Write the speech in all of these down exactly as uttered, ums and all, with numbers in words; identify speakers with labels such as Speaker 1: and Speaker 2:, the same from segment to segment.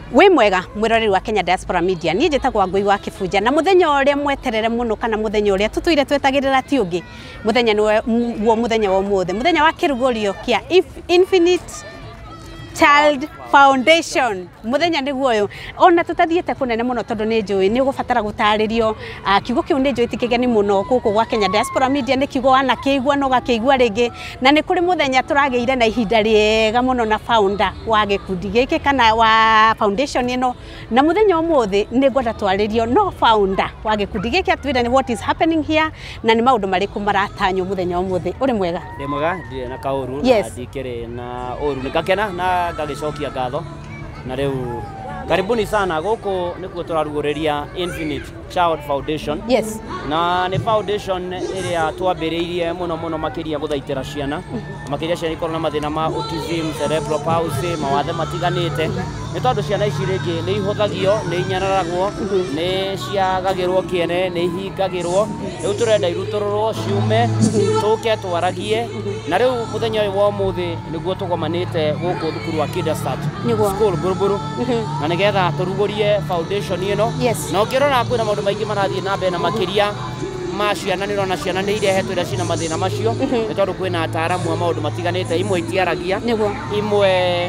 Speaker 1: We mwega mwirori wa Kenya Diaspora Media ni njitagwa Ngui wa Kibuja na muthenya uria mweterere muno kana muthenya uria tutuire twetagirira ti ungi muthenya ni wo muthenya wa muthe muthenya wa kirugurio kia Infinite Child Foundation muthenya niguo uyu ona tutathiete kunene muno tondu ni njui ni ugubatara gutaririo kiugo kiu ni njui tikigeni muno guku gwa Kenya Diaspora Media ni kiugo ana kigwa no gakeigwa ringi na ni kuri muthenya turageire na ihinda riega muno na founder wa gikundi giki kana wa foundation ino na muthenya umuthi ni ngwenda twaririo no founder wa gikundi giki atwira ni what is happening here na ni maundu mariku maratanyo muthenya umuthi uri mwega
Speaker 2: ndi mwega ndi na kauru
Speaker 1: yes.
Speaker 2: na ndikire na uru nikakena na ngagicokia ngatho na riu karibuni sana guku nikuo turaruguriria Infinite Child Foundation
Speaker 1: yes
Speaker 2: na ni foundation iria twambiriirie muno muno makiria guthaitira ciana makiria ciana ikorwo na mathina ma autism cerebral palsy mawathe matiganite ni tondu ciana ici ringi ni ihuthagio ni inyararagwo ni ciagagirwo kiene ni ihingagirwo riu turenda irutururwo ciume tuke twaragie na riu muthenya uyu wa muthi niguo tugomanite guku thukuru wa Kidastart school Buruburu na nigetha turugurie foundation ino na ukirora kwina maundu maingi marathie na mbere na makiria ma ciana ni rona ciana ni irehetwo ira cina mathina macio ni tondu kwina ataramu a maundu matiganite imwe itiaragia imwe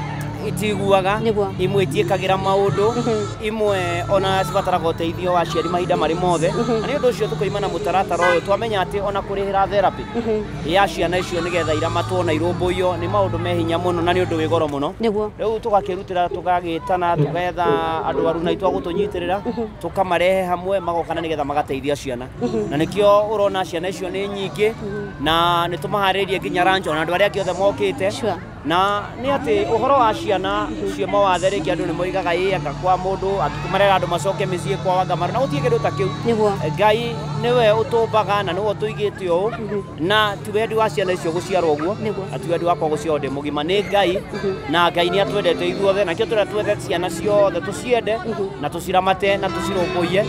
Speaker 2: itiguaga imwe itiekagira maundu imwe ona cibatara guteithio wa ciari mahinda mari mothe na ni undu ucio tukoimana mutaratara uyu twamenya ati ona kurihira therapy ya ciana icio nigetha iramatwo na irumbuyo ni maundu me hinya muno na ni undu wi goro muno riu tugakirutira tugagitana tugetha andu aru na itwa gutunyitirira tukamarehe hamwe magokana nigetha magateithia ciana na nikio urona ciana icio ni nyingi na ni tumaharirie nginya rancho na andu aria kiothe mokite na ni ati uhoro wa ciana cio mawathe ringi andu ni moigaga iaka kwa mundu atumarera andu macoke micie kwa wangamaru na gutie kindu ta kiu Ngai niwe utumbaga na niwe tuigite u na tiwendi wa ciana icio guciarwo guo atiwendi wakwa gucio ndi mugima ni Ngai na Ngai ni atwendete ithuothe na kio turi twethe ciana ciothe tuciende na tuciramate na tucirumbuye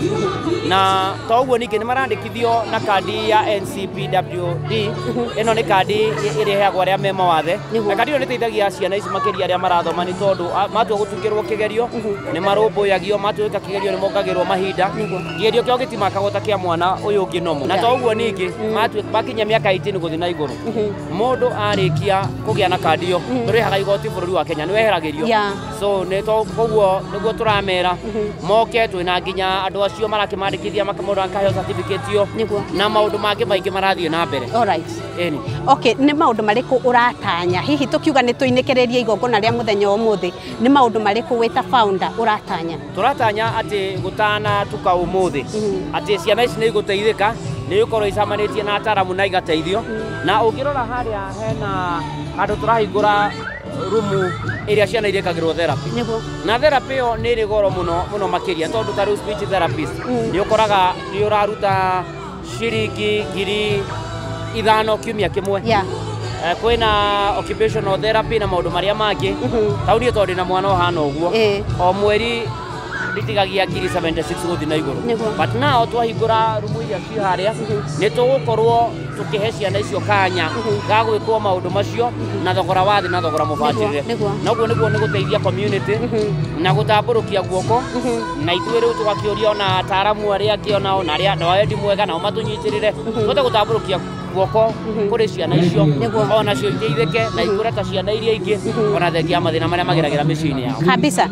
Speaker 2: na toguo ningi ni marandikithio na kandi ya N C P W D ino ni kandi ireheagwo aria me mawathe na kandi ni teithagia ciana ici makiria aria marathoma ni tondu matua gutukirwo kigerio ni marumboyagio matua ika kigerio ni mongagirwo mahinda kigerio kio gitimakagota kia mwana uyu ungi nomo na toguo ningi matua bakinya miaka eighteen guthi na iguru mundu arikia kugia na kandi iyo turihaga igoti bururi wa Kenya ni weheragirio so ni toguo niguo turamera moke twina nginya andu acio marakimandikithia makamundu akahe certificate iyo na maundu mangi maingi marathie na mbere
Speaker 1: all right
Speaker 2: eni
Speaker 1: okay ni maundu mariku uratanya hihi tukiuga ni tuinekereria igongona ria muthenya umuthi ni maundu mariku wita founder uratanya
Speaker 2: turatanya ati gutana tuka umuthi ati ciana ici ni iguteithika ni ukorwo icamanitie na ataramu na igateithio na ungirora haria hena andu turahingura rumu iria ciana irekagirwo therapy na therapy yo ni ri goro muno muno makiria tondu ta speech therapist ni ukoraga ni uraruta shiringi ngiri ithano kiumia kimwe
Speaker 1: yeah
Speaker 2: Uh, kwina occupational therapy na maundu maria mangi tauri tondu na mwana ohana uguo o mweri nditigagia ngiri seventy-six guthi na iguru but now twahingura rumu iria ci haria ni tugukorwo tukihe ciana icio kanya ga gwikwo maundu macio na thogora wathi na thogora mubacirire na uguo niguo ni guteithia community na gutamburukia guoko na ithuĩ riu tugakioria ona ataramu aria kiona ona aria no endi mwega na matunyitirire tute gutamburukia guoko kuri ciana icio ona cio iteithike na ikure ta ciana iria ingi ona thengia mathina maria mageragira micini yao
Speaker 1: kabisa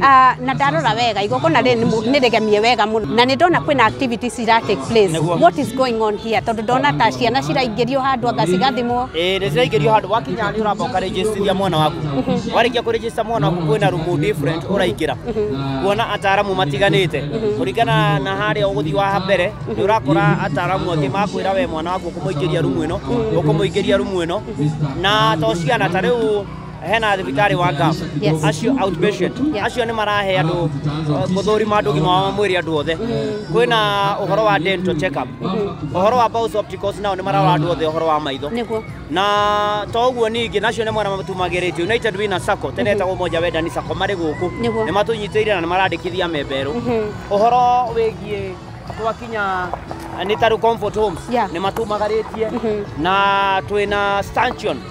Speaker 1: na ndarora wega igongona ni rigemie wega muno na ni ndona kwina activities ira take place what is going on here tondu ndona ta ciana ciraingirio handu anga cigathimwo
Speaker 2: eh ni ciraingirio handu wakinya ni uramba ukaregister mwana waku warikia kuregister mwana waku kwina room different uraingira kuona ataramu matiganite kuringana na haria uguthi wa mbere ni urakora ataramu angi makwira we mwana waku kumuingiria rumu ino ukumuingiria rumu ino na to ciana ta riu hena thibitari wa gap acio outpatient acio ni marahe andu guthuri mandu gima wa mwiri andu othe kwina uhoro wa dental check up uhoro wa Bose Opticals nao ni marara andu othe uhoro wa maitho na toguo ningi nacio ni mwana matumagirite United Winner Sacco teneta umoja wendani Sacco mari guku ni matunyitire na ni marandikithia memberu uhoro wegie twakinya ni taru comfort homes ni matumagaritie na twina stanchion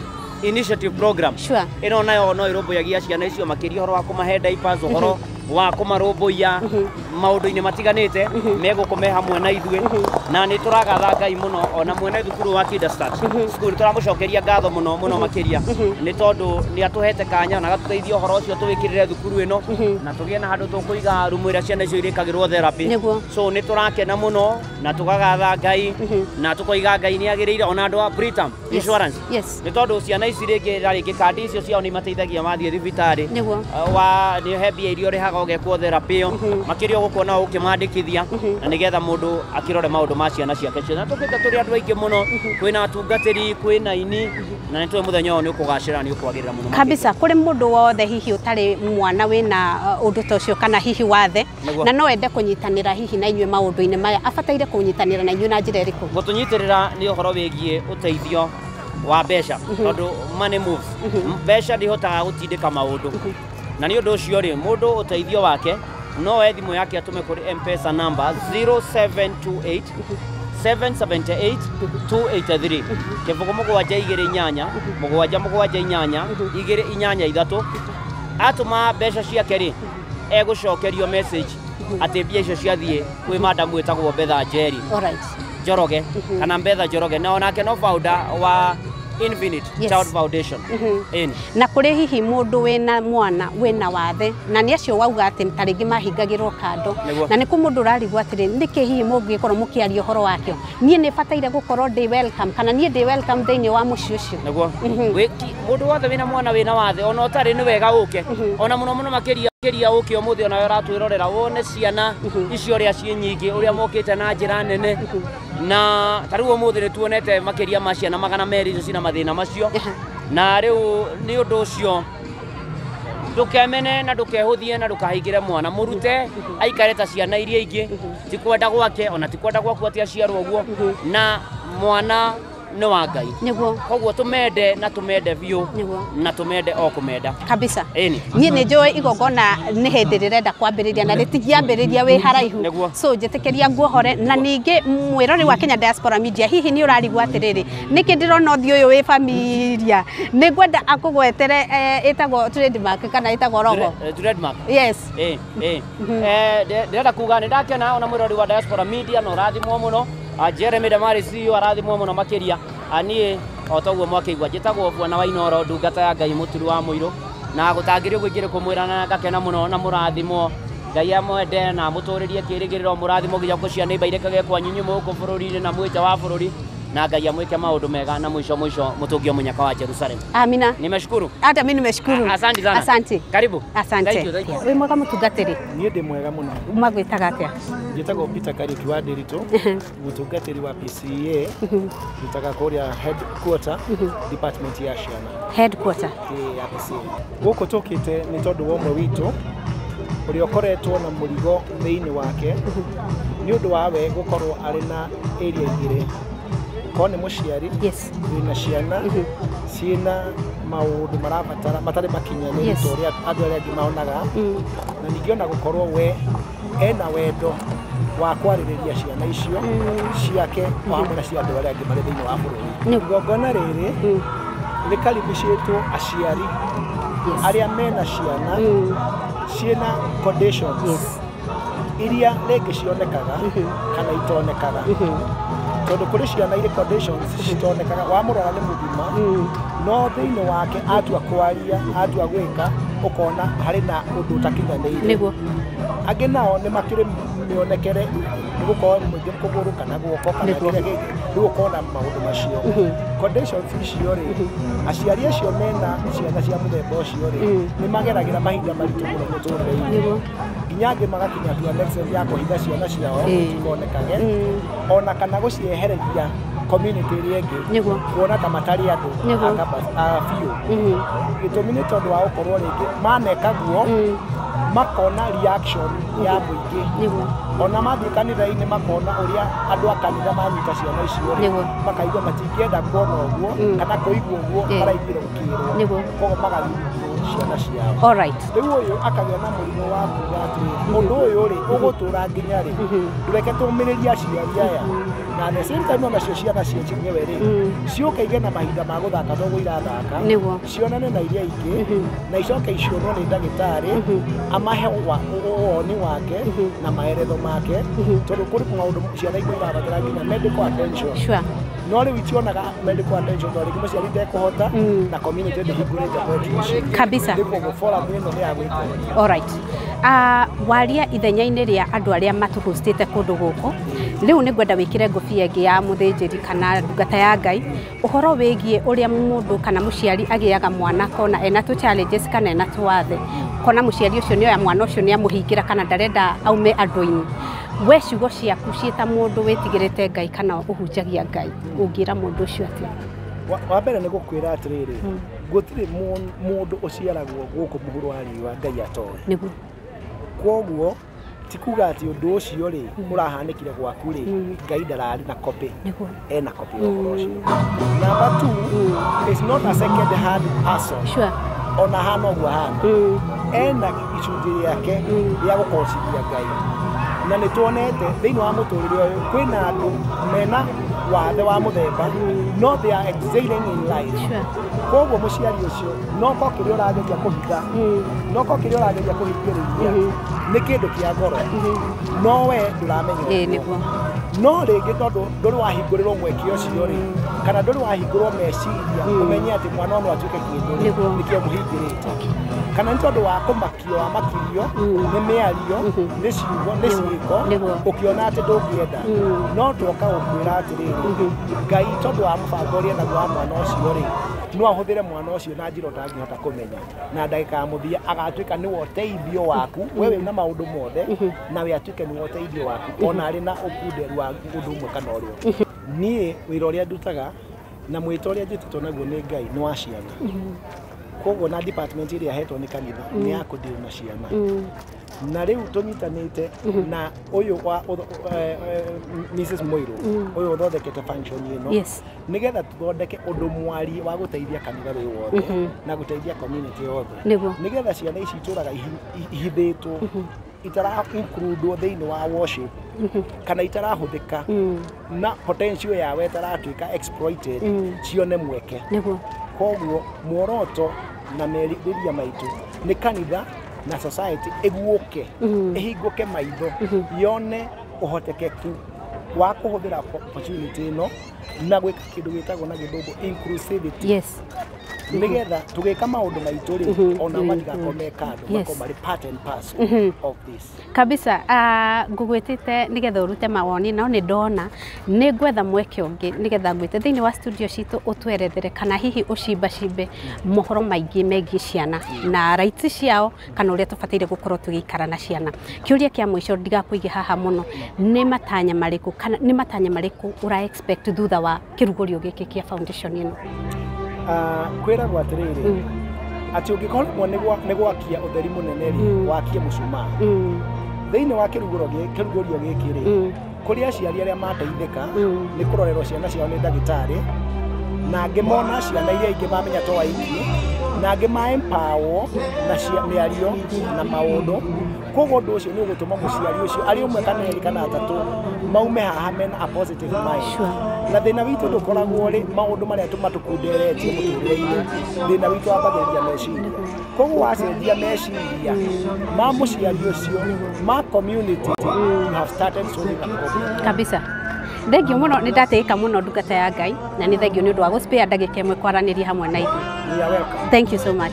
Speaker 2: initiative program
Speaker 1: Sure.
Speaker 2: ino nayo no irumbuyagia ciana icio makiria horo wa kumahe diapers horo wa kumarumbuya maundu-ini matiganite megukume hamwe na ithue na ni turagatha Ngai muno ona mwene thukuru wa Kidastat skuru turamucokeria ngatho muno muno makiria ni tondu ni atuhete kanya na gatuteithia horo ucio tuwikirire thukuru ino na tugie na handu tukuiga rumu ira ciana icio irikagirwo therapy so ni turakena muno na tugagatha Ngai na tukoiga Ngai ni agirire ona andu a Britam Insurance ni tondu ciana ici ringi ringi kandi icio ciao ni mateithagia mathie thibitari wa ni hebia irio rihaga ogekwo therapy yo makiria gukuona ukimandikithia na nigetha mundu akirore maundu ma ciana ciake ciana tukita turi andu aingi muno kwina atungatiri kwina ini na nitwe muthenya ni ukugacira ni ukwagirira muno
Speaker 1: kabisa kuri mundu wothe hihi utari mwana wina undu tocio kana hihi wathe na no ende kunyitanira hihi na inywe maundu-ini maya abataire kunyitanira na inywe na njira iriku
Speaker 2: gutunyitirira ni uhoro wigie uteithio wa besha tondu money moves besha ndihotaga gutindika maundu na ni undu ucio ri mundu uteithio wake no e thimu yake atume kuri M-Pesa number zero seven two eight seven seven eight two eight three kivugo mugwanja igiri inyanya mugwanja mugwanja inyanya igiri inyanya ithatu atuma besha ciake ri egucokerio message ati mbia icio ciathie kwi madam wetagwo Betha Njeri
Speaker 1: alright
Speaker 2: Njoroge kana Betha Njoroge na onake no founder wa Infinite yes. Child Foundation mm -hmm.
Speaker 1: na kuri hihi mundu wina mwana wina wathe na ni acio wauga ati taringi mahingagirwo kando na ni ku mundu rarigwa atiri niki hihi mungikorwo mukiaria horo wakio nie ni bataire gukorwo ndi welcome kana nie ndi welcome thiini wa muci ucio
Speaker 2: neguo mundu wothe wina mwana wina wathe ona utari ni wega uke ona muno muno makiria kiria uke umuthi ona uratwirorera wone ciana icio ria cie nyingi uria mokite na njira nene na tariu umuthi ni tuonete makiria ma ciana magana meri cina mathina macio na riu ni undu ucio ndukemene na ndukehuthie na ndukahingire mwana murute aikare ta ciana iria ingi tikwenda gwake ona tikwenda gwaku atia ciarwo uguo na mwana no wa Ngai
Speaker 1: niguo
Speaker 2: koguo tumende na tumende biu na tumende o kumenda
Speaker 1: kabisa nie ni njoi igogona ni hindi rirenda kwambiriria na ritigiambiriria wi haraihu so njitikiria nguohore na ningi mwirori wa Kenya Diaspora Media hihi ni urarigwa atiriri niki ndirona uthi uyu wi familia ni ngwenda akugwetere itagwo trademark kana itagwo logo
Speaker 2: trademark
Speaker 1: yes
Speaker 2: eh eh eh ndirenda kuga ni ndakena ona mwirori wa Diaspora Media no rathimwo muno Jeremy Damarisi arathimwo muno makiria anie otoguo mwakeigwa njitagwo bwana wa Inoro ndungata ya Ngai muturu wa muiro na gutangirio gwikire kumwirana ngakena muno na murathimwo Ngai amwende na muturirie kirigiriro murathimwo ginya kucia ni mbairikage kwa nyinyi muko bururi-ini na mwija wa bururi na Ngai amwike maundu mega na mwisho mwisho mutungio munyaka wa Jerusalem.
Speaker 1: Amina.
Speaker 2: Nimeshukuru.
Speaker 1: Hata mimi nimeshukuru.
Speaker 2: Asante sana.
Speaker 1: Asante.
Speaker 2: Karibu.
Speaker 1: Asante. Wewe mwaka mutungatiri.
Speaker 3: Niĩ ndĩ mwega muno.
Speaker 1: Umagwitaga atia?
Speaker 3: Njĩtagwo Peter Kariuki wa Ndiritu, mutungatiri wa P C A, njĩtaga kuria headquarter department ya ciana.
Speaker 1: Headquarter
Speaker 3: ya P C A. Gũkũ tũkĩte nĩ tondũ wa ũmwe witũ ũrĩa ũkoretwo na mũrigo thĩinĩ wake nĩ ũndũ wa we gũkorwo arĩ na area igĩrĩ. Kone mũciari wĩna ciana ciĩna maũndũ marabatara matarĩ makinyanĩru ta ũrĩa andũ arĩa angĩ maonaga, na ningĩ ona gũkorwo we ena wendo wa kwarĩrĩria ciana icio ciake o hamwe na cia andũ arĩa angĩ marĩ thĩinĩ wa bũrũri. Igongona rĩrĩ rĩkaribicĩtwo aciari arĩa mena ciana ciĩna conditions iria rĩngĩ cionekaga kana itonekaga. Tondũ kũrĩ ciana irĩ conditions citonekaga wamũrora nĩ mũthima no thĩinĩ wake atua kwaria atua gwĩka ũkona harĩ na ũndũ ũtakinyanĩire. Angĩ nao nĩ makĩrĩ mĩonekere nĩ gũkorwo mũingĩ kũgũrũ kana guoko kana kĩrĩa kĩngĩ rĩu ũkona maũndũ macio. Conditions icio rĩ aciari acio mena ciana cia mũthemba ũcio rĩ nĩ mageragĩra mahinda maritũ mũno mũtũrĩre-inĩ, nginya angĩ magakinya tu Alexis ya kũhitha ciana ciao ikonekage ona kana gũciehereria community ĩrĩa ĩngĩ kuona ta matarĩ andũ a biũ. Gĩtũmi nĩ tondũ wa gũkorwo rĩngĩ maneka guo makona reaction ya mũingĩ, ona mathiĩ kanitha-inĩ makona ũrĩa andũ a kanitha manyita ciana icio makaigua matingĩenda kuona ũguo kana kũigua ũguo maraigĩra gũkĩrwo, koguo magathiĩ ciana ciao.
Speaker 1: All right.
Speaker 3: Rĩu ũyũ akagĩa na mũrimũ wa kuuga atĩrĩrĩ ũndũ ũyũ rĩ ũgũtũra nginya rĩ ndũreke tũmĩrĩria aciari aya na the same time onacio ciana cienyewe rĩ ciũke igĩe na mahinda ma gũthaka thoguo irathaka cionane na iria ingĩ na icoke icionwo nĩ ndagĩtarĩ amahe woni wake na maeretho make tondũ kũrĩ maũndũ ciana imwe irabatara nginya medical attention.
Speaker 1: Sure.
Speaker 3: No rĩu itionaga medical attention tondũ rĩngĩ mũciari ndekũhota na community ndĩhingũrĩte bodies
Speaker 1: kabisa. All right. Uh, waria ithenya-inĩ rĩa andũ arĩa matũhostete kũndũ gũkũ rĩu nĩ ngwenda wĩkĩre ngũbia ĩngĩ ya mũthĩnjĩri kana ndungata ya Ngai ũhoro wĩgiĩ ũrĩa mũndũ kana mũciari agĩaga mwana kona ena tũ challenges kana ena tũwathe kona mũciari ũcio nĩ oya mwana ũcio nĩ amũhingĩra kana ndarenda aume andũ-inĩ we ciugo ciaku ciĩta mũndũ wĩtigĩrĩte Ngai kana ũhunjagia Ngai ũngĩra mũndũ ũcio atĩa?
Speaker 3: Wa mbere nĩ gũkwĩra atĩrĩrĩ gũtirĩ mũndũ ũciaragwo gũkũ mũhuro wa riũa Ngai atoĩ.
Speaker 1: Nĩguo.
Speaker 3: Kwoguo ti kuga atĩ ũndũ ũcio rĩ ũrahanĩkire gwaku rĩ Ngai ndararĩ na copy ena copy ya ũhoro ũcio. Number two is not a second hand person.
Speaker 1: Sure.
Speaker 3: Ona hana ũguo hana ena icunjĩ rĩake rĩa gũkocithia Ngai na nĩ tuonete thĩinĩ wa mũtũrĩre ũyũ kwĩna andũ mena wathe wa mũthemba no they are excelling in life. Kwoguo mũciari ũcio no ko kĩrĩa ũrageria kũhitha no ko kĩrĩa ũrageria kũhingĩrĩria nĩ kĩndũ kĩa ngoro no we ndũramenya no rĩngĩ tondũ ndũrĩ wahingũrĩrwo mweke ũcio rĩ kana ndũrĩ wahingũrwo meciria ũmenye atĩ mwana no atuĩke kĩndũ nĩkĩo mũhingĩrĩte kana nĩ tondũ wa kũmakio wa makirio nĩ mĩario nĩ ciugo nĩ ciĩko ũkĩona atĩ ndũngĩenda no tuoka gũkwĩra atĩrĩrĩ Ngai tondũ wa mũbango ũrĩa naguo wa mwana ũcio rĩ no ahũthĩre mwana ũcio na njĩra ũtangĩhota kũmenya na ndagĩka ya mũthia agatuĩka nĩ ũteithio waku wewe na maũndũ mothe na we atuĩke nĩ ũteithio waku ona arĩ na ũkunderu wa ũndũ ũmwe kana ũrĩa. Niĩ wĩra ũrĩa ndutaga na mwĩto ũrĩa njĩtĩtwo naguo nĩ Ngai nĩ wa ciana. Kwoguo na department ĩrĩa hetwo nĩ kanitha nĩ ya kũdeal na ciana na rĩu tũnyitanĩte na ũyũ wa Missus Moiro ũyũ ũthondekete function ĩno nĩgetha tũthondeke ũndũ mwari wa gũteithia kanitha wĩ wothe na gũteithia community yothe nĩgetha ciana ici itũraga ihithĩtwo itara include thĩinĩ wa worship kana itarahũthĩka na potential yawe itaratuĩka exploited cione mweke. Kwoguo muoroto na merirĩria maitũ nĩ kanitha na society ĩguũke ĩhingũke maitho yone ũhotekeku wa kũhũthĩra opportunity ĩno na gwĩka kĩndũ gĩtagwo na gĩthũngũ inclusivity.
Speaker 1: Yes.
Speaker 3: Nigetha tugĩka maũndũ maitũ rĩ ona matigakome kando mako marĩ part and parcel of this.
Speaker 1: Kabisa ngũgwĩtĩte nigetha ũrute mawoni no nĩ ndona nĩ ngwetha mweke ũngĩ nigetha ngwĩte thĩinĩ wa studio citũ ũtwerethere kana hihi ũcimbacimbe mohoro maingĩ megiĩ ciana na rights ciao kana ũrĩa tũbataire gũkorwo tũgĩikara na ciana. Kĩũria kĩa mũico ndigakũige haha mũno nĩ matanya marĩkũ kana nĩ matanya marĩkũ ũra expect thutha wa kĩrugũrio gĩkĩ kĩa foundation ĩno?
Speaker 3: Kwĩragwo atĩrĩrĩ atĩ ũngĩkorwo nĩ gwakia ũtheri mũnene rĩ wakie mũcumaa thĩinĩ wa kĩrugũrio gĩkĩ rĩ kũrĩ aciari arĩa mateithĩka nĩ kũrorerwo ciana ciao nĩ ndagĩtarĩ na angĩ mona ciana iria ingĩ mamenya to aiki na angĩ ma empower na mĩario na maũndũ. Kwoguo ũndũ ũcio nĩ ũgũtũma mũciari ũcio arĩ ũmwe kana erĩ kana atatũ maume haha mena a positive mind na thĩna witũ ndũkoragwo rĩ maũndũ marĩa tũmatũkunderetie mũtũrĩre-inĩ thĩna witũ wambagĩrĩria meciria. Kwoguo wacenjia meciria ma mũciari ũcio ma community you have started solving a problem.
Speaker 1: Kabisa. Thengio mũno nĩ ndatĩĩka mũno ndungata ya Ngai na nĩ thengio nĩ ũndũ wa gũspare ndagĩka ĩmwe kwaranĩria hamwe na ithuĩ.
Speaker 3: You are welcome.
Speaker 1: Thank you so much.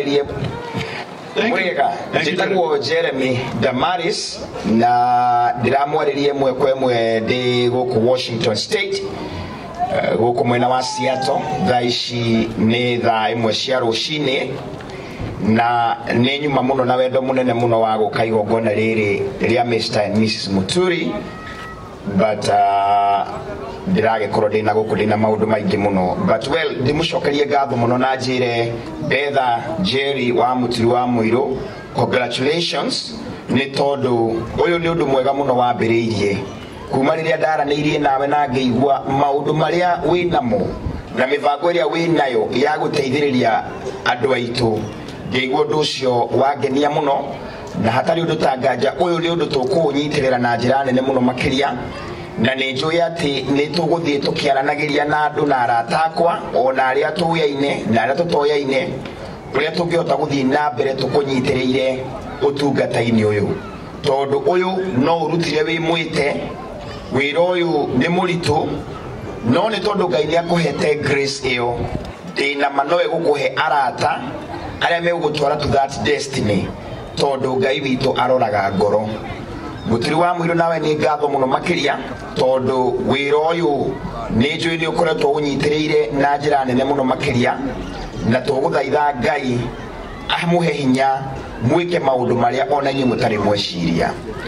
Speaker 4: Mwega, njĩtagwo Jeremy Damaris na ndĩramwarĩria ĩmwe kwa ĩmwe ndĩ gũkũ Washington State gũkũ mwena wa Seattle. Thaa ici nĩ thaa ĩmwe cia rũcinĩ na nĩ nyuma mũno na wendo mũnene mũno wa gũka igongona rĩrĩ rĩa Mister and Missus Muturi but ndiragĩkorwo ndĩna gũkũ ndĩna maũndũ maingĩ mũno but well ndĩmũcokerie ngatho mũno na njĩre Betha Jerry wa Muturi wa Mũirũ congratulations nĩ tondũ ũyũ nĩ ũndũ mwega mũno wambĩrĩirie kuma rĩrĩa ndaranĩirie nawe na ngĩigua maũndũ marĩa wĩnamo na mĩbango ĩrĩa wĩnayo ya gũteithĩrĩria andũ aitũ ngĩigua ũndũ ũcio wangenia mũno na hatarĩ ũndũ tanganja ũyũ nĩ ũndũ tũkũũnyitĩrĩra na njĩra nene mũno makĩria na nĩ njũĩ atĩ nĩ tũgũthiĩ tũkĩaranagĩria na andũ na arata akwa ona arĩa tũyaine na arĩa tũtoyaine ũrĩa tũngĩhota gũthiĩ na mbere tũkũnyitĩrĩire ũtungata-inĩ ũyũ tondũ ũyũ no ũrutire wĩ mwĩte wĩra ũyũ nĩ mũritũ no nĩ tondũ Ngai nĩ akũhete grace ĩyo ndĩna ma no egũkũhe arata arĩa megũgũtwara to that destiny tondũ Ngai witũ aroraga ngoro Mũtiri wa Mũirũ nawe nĩ ngatho mũno makĩria tondũ wĩra ũyũ nĩ njũĩ nĩ ũkoretwo ũnyitĩrĩire na njĩra nene mũno makĩria na tũgũthaitha Ngai amũhe hinya mwĩke maũndũ marĩa ona inyuĩ mũtarĩ mweciria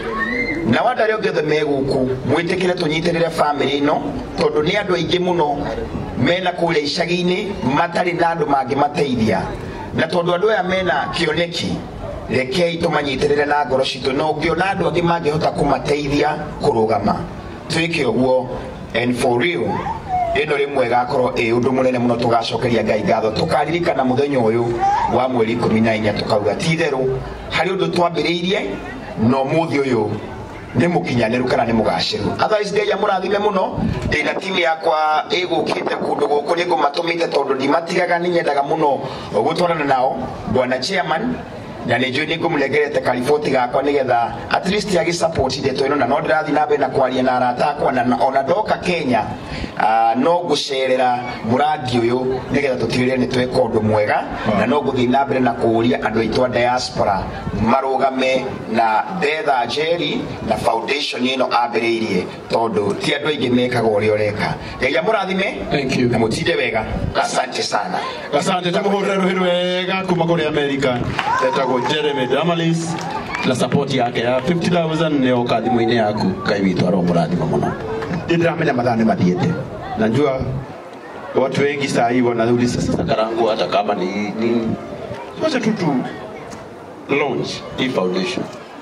Speaker 4: na wandarĩ ũngĩothe megũkũ mwĩtĩkĩre tũnyitĩrĩre bamĩrĩ ĩno tondũ nĩ andũ aingĩ mũno mena kũrĩa icagi-inĩ matarĩ na andũ mangĩmateithia na tondũ andũ aya mena kĩoneki rekei tũmanyitĩrĩre na ngoro citũ na ũngĩona andũ angĩ mangĩhota kũmateithia kũrũgama twĩke ũguo and for real ĩno rĩmwe ĩgakorwo ĩ ũndũ mũnene mũno tũgacokeria Ngai ngatho tũkaririkana mũthenya ũyũ wa mweri ikũmi na inya tũkauga ti itherũ harĩ ũndũ twambĩrĩirie no mũthĩ ũyũ nĩ mũkinyanĩru kana nĩ mũgacĩru otherwise Ngai amũrathime mũno ndĩna timu yakwa ĩgũkĩte kũndũ gũkũ nĩ ngũmatũmĩte tondũ ndimatigaga nĩ nyendaga mũno gũtwarana nao bwana chairman na nĩ njũĩ nĩ ngũmũnengerete kariboti gakwa nĩgetha at least agĩ support ndeto ĩno na no ndĩrathiĩ na mbere na kwaria na arata akwa na ona ndoka Kenya no ngũcerera mũrangi ũyũ nĩgetha tũtigĩrĩre nĩ tweka ũndũ mwega na no ngũthiĩ na mbere na kũũria andũ aitũ a diaspora marũgame na Betha Njeri na foundation ĩno ambĩrĩirie tondũ ti andũ aingĩ mekaga ũrĩa ũreka Ngai amũrathime na mũtinde wega asante sana
Speaker 5: asante tũmũhũrĩre rũhĩ rwega kuma kũrĩ America etagwo Jeremy Damaris na support yake ya fifty thousand nĩ oka thimũ-inĩ yaku Ngai witũ aromũrathima mũno ndiramenya mathaa nĩ mathiĩte najua watu wengi saa hii wanauliza sasa Karangu hata kama ni ni wacha tu tu launch hii foundation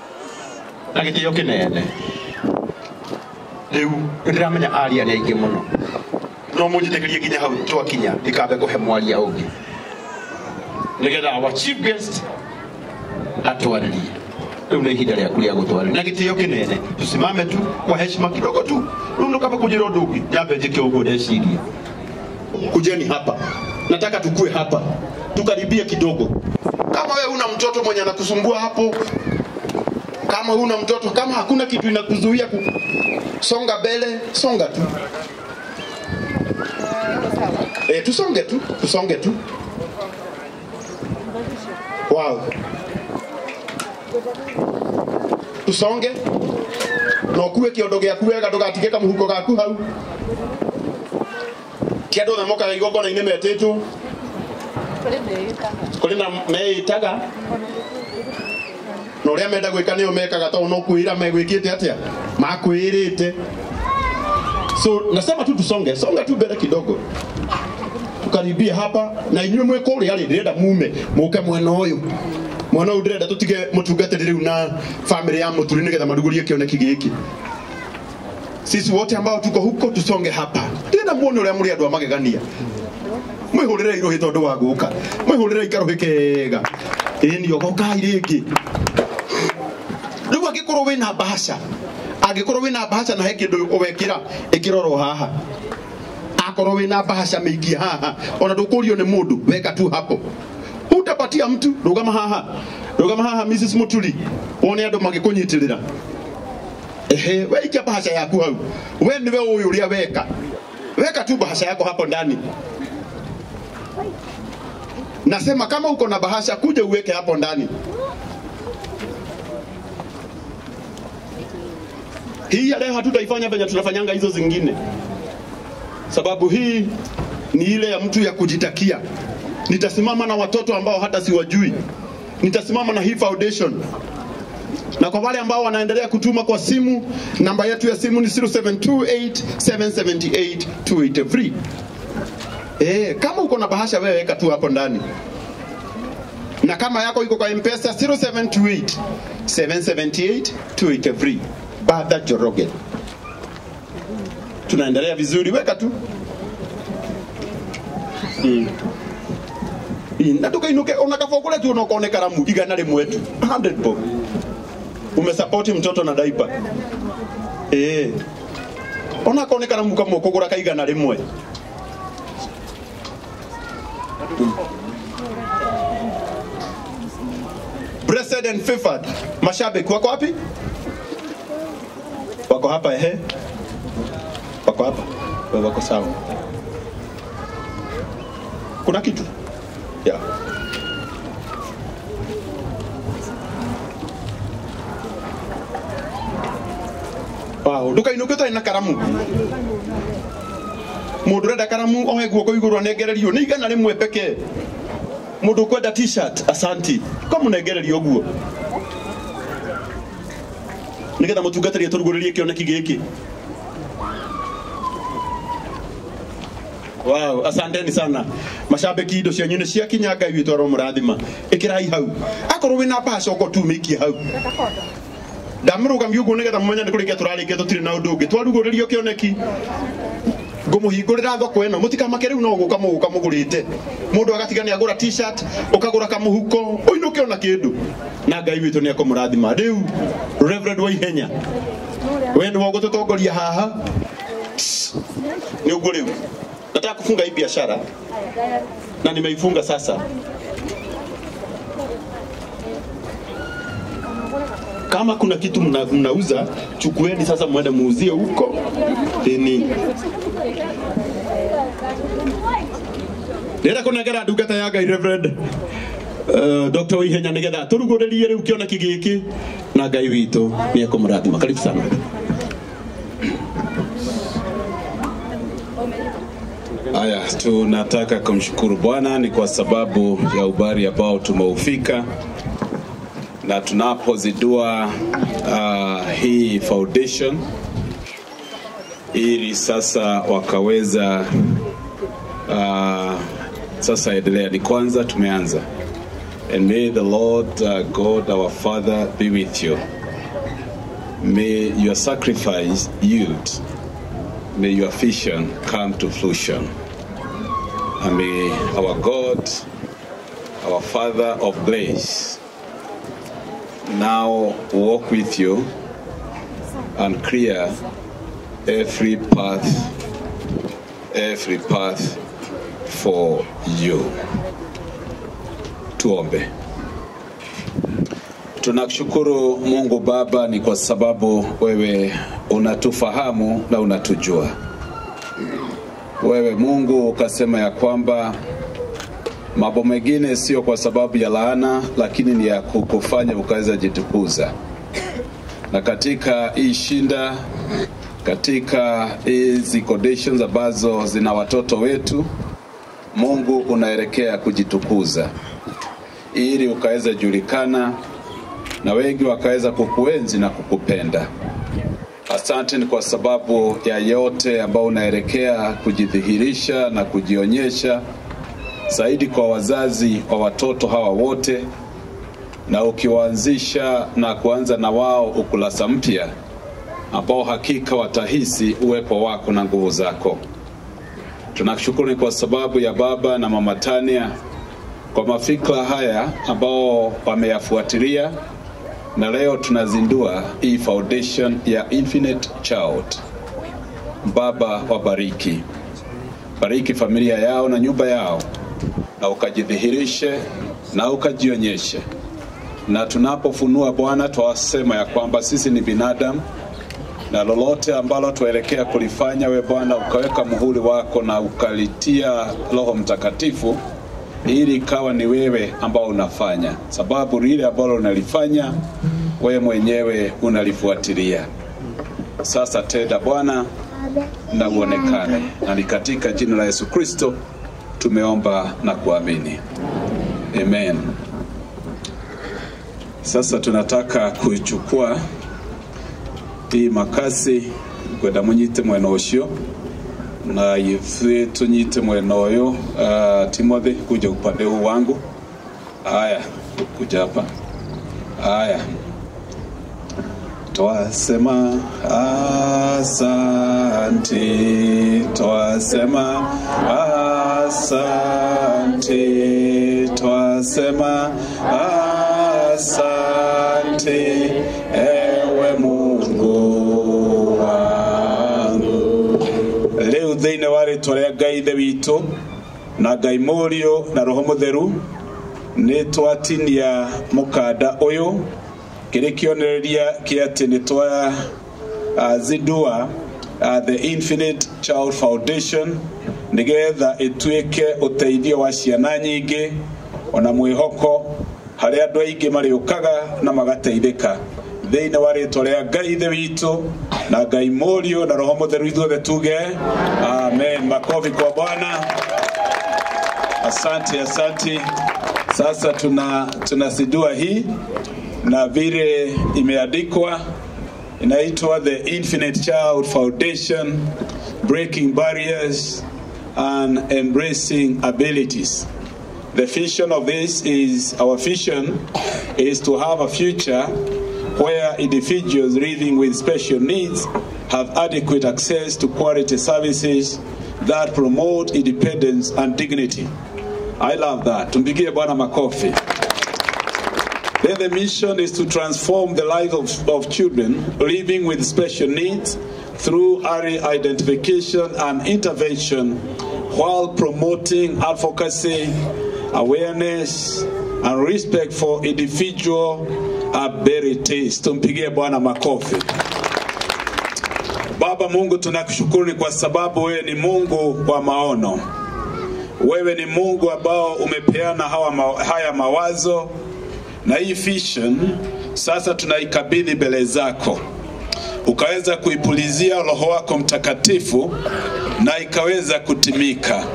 Speaker 5: na gĩtĩo kĩnene rĩu ndiramenya aria nĩ aingĩ mũno no mũnjĩtĩkĩrie nginya hau twakinya ndikambe kũhe mwaria ũngĩ nĩgetha our chief guest atwarĩrie rĩu nĩ ihinda rĩaku rĩa gũtwarĩria na gĩtĩo kĩnene tusimame tu kwa heshima kidogo tu rĩu ndũkamba kũnjĩra ũndũ ũngĩ nyambe njĩke ũguo ndeciria kujeni hapa nataka tukue hapa tukaribie kidogo kama wewe una mtoto mwenye anakusumbua hapo kama una mtoto kama hakuna kitu inakuzuia kusonga mbele songa tu eh tusonge tu tusonge tu wow tusonge no kuwe kiondo gĩaku wega ndũgatige kamũhuko gaku hau kĩandũ na moka igongona-inĩ metĩtwo kũrĩ na meĩtaga na ũrĩa menda gwĩka nĩo mekaga tondũ no kwĩra megwĩkĩte atĩa makwĩrĩte so nasema tu tusonge songa tu mbele kidogo tukaribia hapa na inyuĩ mwĩ kũrĩa rĩ ndĩrenda mume mũke mwena ũyũ mwana ũyũ ndĩrenda tũtige mũtungatĩri rĩu na family ya Mũturi nĩgetha marugũrie kĩoneki gĩkĩ sisi wote ambao tuko huko tusonge hapa ndĩrenda muone ũrĩa mũrĩ andũ a magegania mwĩhũrĩre irohĩ tondũ wa gũka mwĩhũrĩre ikarohĩ kega ĩnĩ ogokai rĩngĩ rĩu angĩkorwo wĩna bahasha angĩkorwo wĩna bahasha na he kĩndũ ũwekĩra ĩkĩrorwo haha akorwo wĩna bahasha mĩikia haha ona ndũkũrio nĩ mũndũ weka tu hapo utapatia mtu rugama haha rugama haha Missus Mũturi one andũ magĩkũnyitĩrĩra ehe weikia bahasha yaku hau we niwe ũyũ ũrĩa weka weka tu bahasha yako hapo ndani nasema kama uko na bahasha kuja uweke hapo ndani hii ya leo hatutaifanya venye tunafanyanga hizo zingine sababu hii ni ile ya mtu ya kujitakia nitasimama na watoto ambao hata siwajui nitasimama na hii foundation na kwa wale ambao wanaendelea kutuma kwa simu namba yetu ya simu ni zero seven two eight seven seven eight two eight three eh kama uko na bahasha wewe weka tu hapo ndani na kama yako iko kwa M-Pesa zero seven two eight seven seven eight two eight three Badha Joroge tunaendelea vizuri weka tu mm. bin na tukainuke ona kafogole tu unakoone karamu igana rimwe tu one hundred bob umesupport mtoto na diaper eh ona kaone karamu kama kugura kaigana rimwe Blessed and favored mashabiki wako wapi? Wako hapa ehe. Wako hapa. Wako sawa. Kuna kitu? Yeah. Wow, duka inuka ina karamu. Mundu renda karamu ohe guoko iguru negererio ni igana rimwe peke. Mundu kwenda t-shirt asanti. Kwa munegererio guo. Nigetha mutungatĩria turugũrĩrie kĩoneki gĩkĩ. Wow, asanteni sana. Mashabiki indo cianyu nĩ ciakinya Ngai witũ aro mũrathima. Ĩkĩrai hau. Akorwo wĩna mbaca ũko tumĩkie hau. Ndamũrũgamia ũguo nĩgetha mũmenye nĩ kũrĩkia tũrarĩkia tũtirĩ na ũndũ ũngĩ. Twarugũrĩrio kĩoneki. Ngũmũhingũrĩra thoko ĩno mũtikamake rĩu no gũka mũgũka mũgũrĩte. Mũndũ agatiga nĩ agũra t-shirt, ũkagũra kamũhuko, ũinũke ona kĩndũ. Na Ngai witũ nĩ akũmũrathima. Rĩu Reverend Waihenya. Wewe ndio ũgũtũtongoria haha. Ni ũguo rĩu. Nataka kufunga hii biashara. Na nimeifunga sasa. Kama kuna kitu mna, mnauza, chukueni sasa mwende muuzie huko. Ni Nera kuna gara ndungata ya Ngai Reverend uh, Doctor Waihenya nigetha turugũrĩrie rĩu kĩoneki gĩkĩ na Ngai witũ nĩ akũmũrathima. Karibu sana.
Speaker 6: Haya, tunataka kumshukuru Bwana ni kwa sababu ya ubari ambao tumeufika na tunapozidua uh, hii foundation ili sasa wakaweza uh, sasa endelea ni kwanza tumeanza. And may the Lord uh, God our Father be with you. May your sacrifice yield. May your vision come to fruition. And may our God, our Father of grace, now walk with you and clear every path, every path for you. Tuombe. Tunakushukuru Mungu Baba ni kwa sababu wewe unatufahamu na unatujua. Wewe Mungu ukasema ya kwamba mambo mengine sio kwa sababu ya laana lakini ni ya kukufanya ukaweza jitukuza. Na katika hii shinda, katika hizi conditions ambazo zina watoto wetu, Mungu unaelekea kujitukuza ili ukaweza julikana na wengi wakaweza kukuenzi na kukupenda. Asante ni kwa sababu ya yote ambao unaelekea kujidhihirisha na kujionyesha zaidi kwa wazazi wa watoto hawa wote, na ukiwaanzisha na kuanza na wao ukurasa mpya ambao hakika watahisi uwepo wako na nguvu zako. Tunakushukuru kwa sababu ya baba na mama Tania kwa mafikra haya ambao wameyafuatilia, na leo tunazindua hii foundation ya Infinite Child. Baba wabariki. Bariki familia yao na nyumba yao, na ukajidhihirishe na ukajionyeshe. Na tunapofunua Bwana twasema ya kwamba sisi ni binadamu, na lolote ambalo tuelekea kulifanya we Bwana ukaweka muhuri wako na ukalitia Roho Mtakatifu ili ikawa ni wewe ambao unafanya, sababu lile ambalo unalifanya wewe mwenyewe unalifuatilia. Sasa tenda Bwana na uonekane, na ni katika jina la Yesu Kristo tumeomba na kuamini. Amen. Sasa tunataka kuichukua hii makasi kwenda munyite mwena ucio, na ife tunyite mwena uyo. uh, Timothy kuja upande huu wangu. Haya, kuja hapa. Haya, twasema asante, twasema asante, twasema asante, ewe Mungu wangu. Leo thĩinĩ wa rĩĩtwa rĩa Ngai ithe witũ na Ngai Mũriũ na Roho Mũtheru nĩ twatinia mũkanda ũyũ kĩrĩ kĩonereria kĩa atĩ nĩ twa uh, zindua uh, the Infinite Child Foundation nĩgetha ĩtuĩke ũteithio wa ciana nyingĩ ona mwĩhoko harĩ andũ aingĩ marĩũkaga na magateithĩka thĩinĩ wa rĩĩtwa rĩa Ngai ithe witũ na Ngai Mũriũ na Roho Mũtheru ithuothe tuge amen. Makofi kwa Bwana. Asante, asante. Sasa tuna tunasidua hii na vile imeandikwa inaitwa the Infinite Child Foundation, Breaking Barriers and Embracing Abilities. The vision of this is, our vision is to have a future where individuals living with special needs have adequate access to quality services that promote independence and dignity. I love that. Tumpigie Bwana makofi. Then the mission is to transform the life of, of children living with special needs through early identification and intervention while promoting advocacy, awareness, and respect for individual abilities. Tumpigie Bwana makofi. Baba Mungu, tunakushukuru kwa sababu wewe ni Mungu wa maono. Wewe ni Mungu ambao umepeana hawa ma, haya mawazo na hii vision sasa tunaikabidhi mbele zako. Ukaweza kuipulizia Roho wako Mtakatifu na ikaweza kutimika.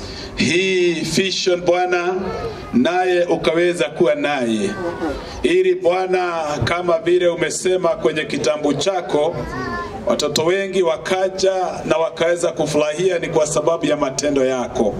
Speaker 6: Hii vision Bwana naye ukaweza kuwa naye. Ili Bwana kama vile umesema kwenye kitabu chako watoto wengi wakaja na wakaweza kufurahia ni kwa sababu ya matendo yako.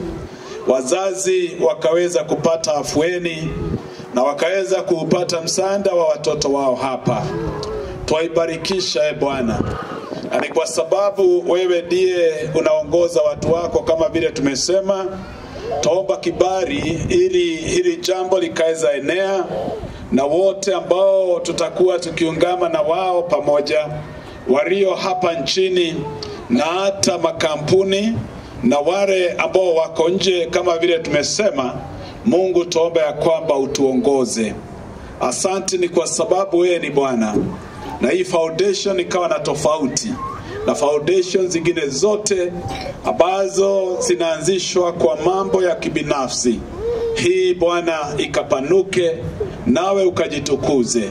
Speaker 6: Wazazi wakaweza kupata afueni na wakaweza kupata msaada wa watoto wao hapa. Twaibarikisha e Bwana. Ni kwa sababu wewe ndiye unaongoza watu wako kama vile tumesema. Tuomba kibali ili hili jambo likaweza enea na wote ambao tutakuwa tukiungama na wao pamoja walio hapa nchini na hata makampuni na wale ambao wako nje kama vile tumesema. Mungu tuomba ya kwamba utuongoze. Asante ni kwa sababu wewe ni Bwana. Na hii foundation ikawa na tofauti na foundation zingine zote ambazo zinaanzishwa kwa mambo ya kibinafsi. Hii Bwana ikapanuke nawe ukajitukuze.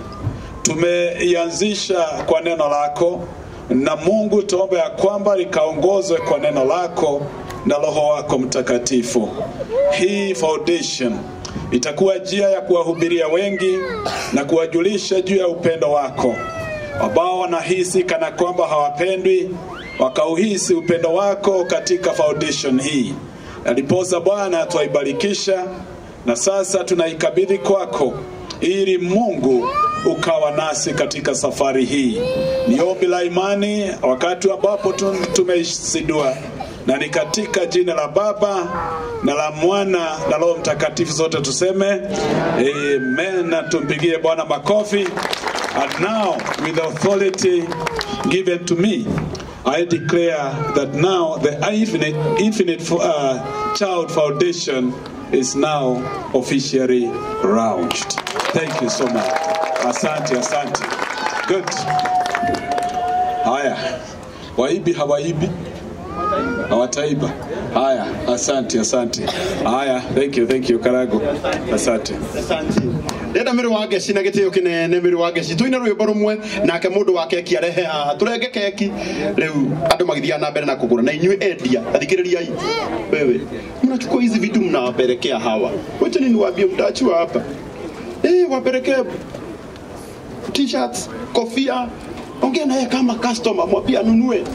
Speaker 6: Tumeianzisha kwa neno lako na Mungu tuombe ya kwamba likaongozwe kwa neno lako na Roho wako Mtakatifu. Hii foundation itakuwa njia ya kuwahubiria wengi na kuwajulisha juu ya upendo wako. Ambao wanahisi kana kwamba hawapendwi, wakauhisi upendo wako katika foundation hii. Alipoza Bwana twaibarikisha na sasa tunaikabidhi kwako ili Mungu ukawa nasi katika safari hii. Ni ombi la imani wakati ambapo tumeisidua na ni katika jina la Baba na la Mwana na Roho Mtakatifu zote tuseme amen na tumpigie Bwana makofi. And now with the authority given to me, I declare that now the Infinite, Infinite uh, Child Foundation is now officially launched. Thank you so much. Asante, asante. Good. Haya. Waibi hawaibi? Hawataiba. Haya, asante, asante. Haya, thank you, thank you Karago. Asante.
Speaker 5: Asante. Ndenda miru wage cina gitio kinene miru wage cituina rwimbo rumwe nake mundu wake kiarehe haha turenge keki riu andu magithia na mbere na kugura na inyue endia athikiririai wewe mnachukua hizi vitu mnawapelekea hawa wote nini waambie mtachua hapa eh wapelekee t-shirts kofia ongea naye kama customer mwambie anunue.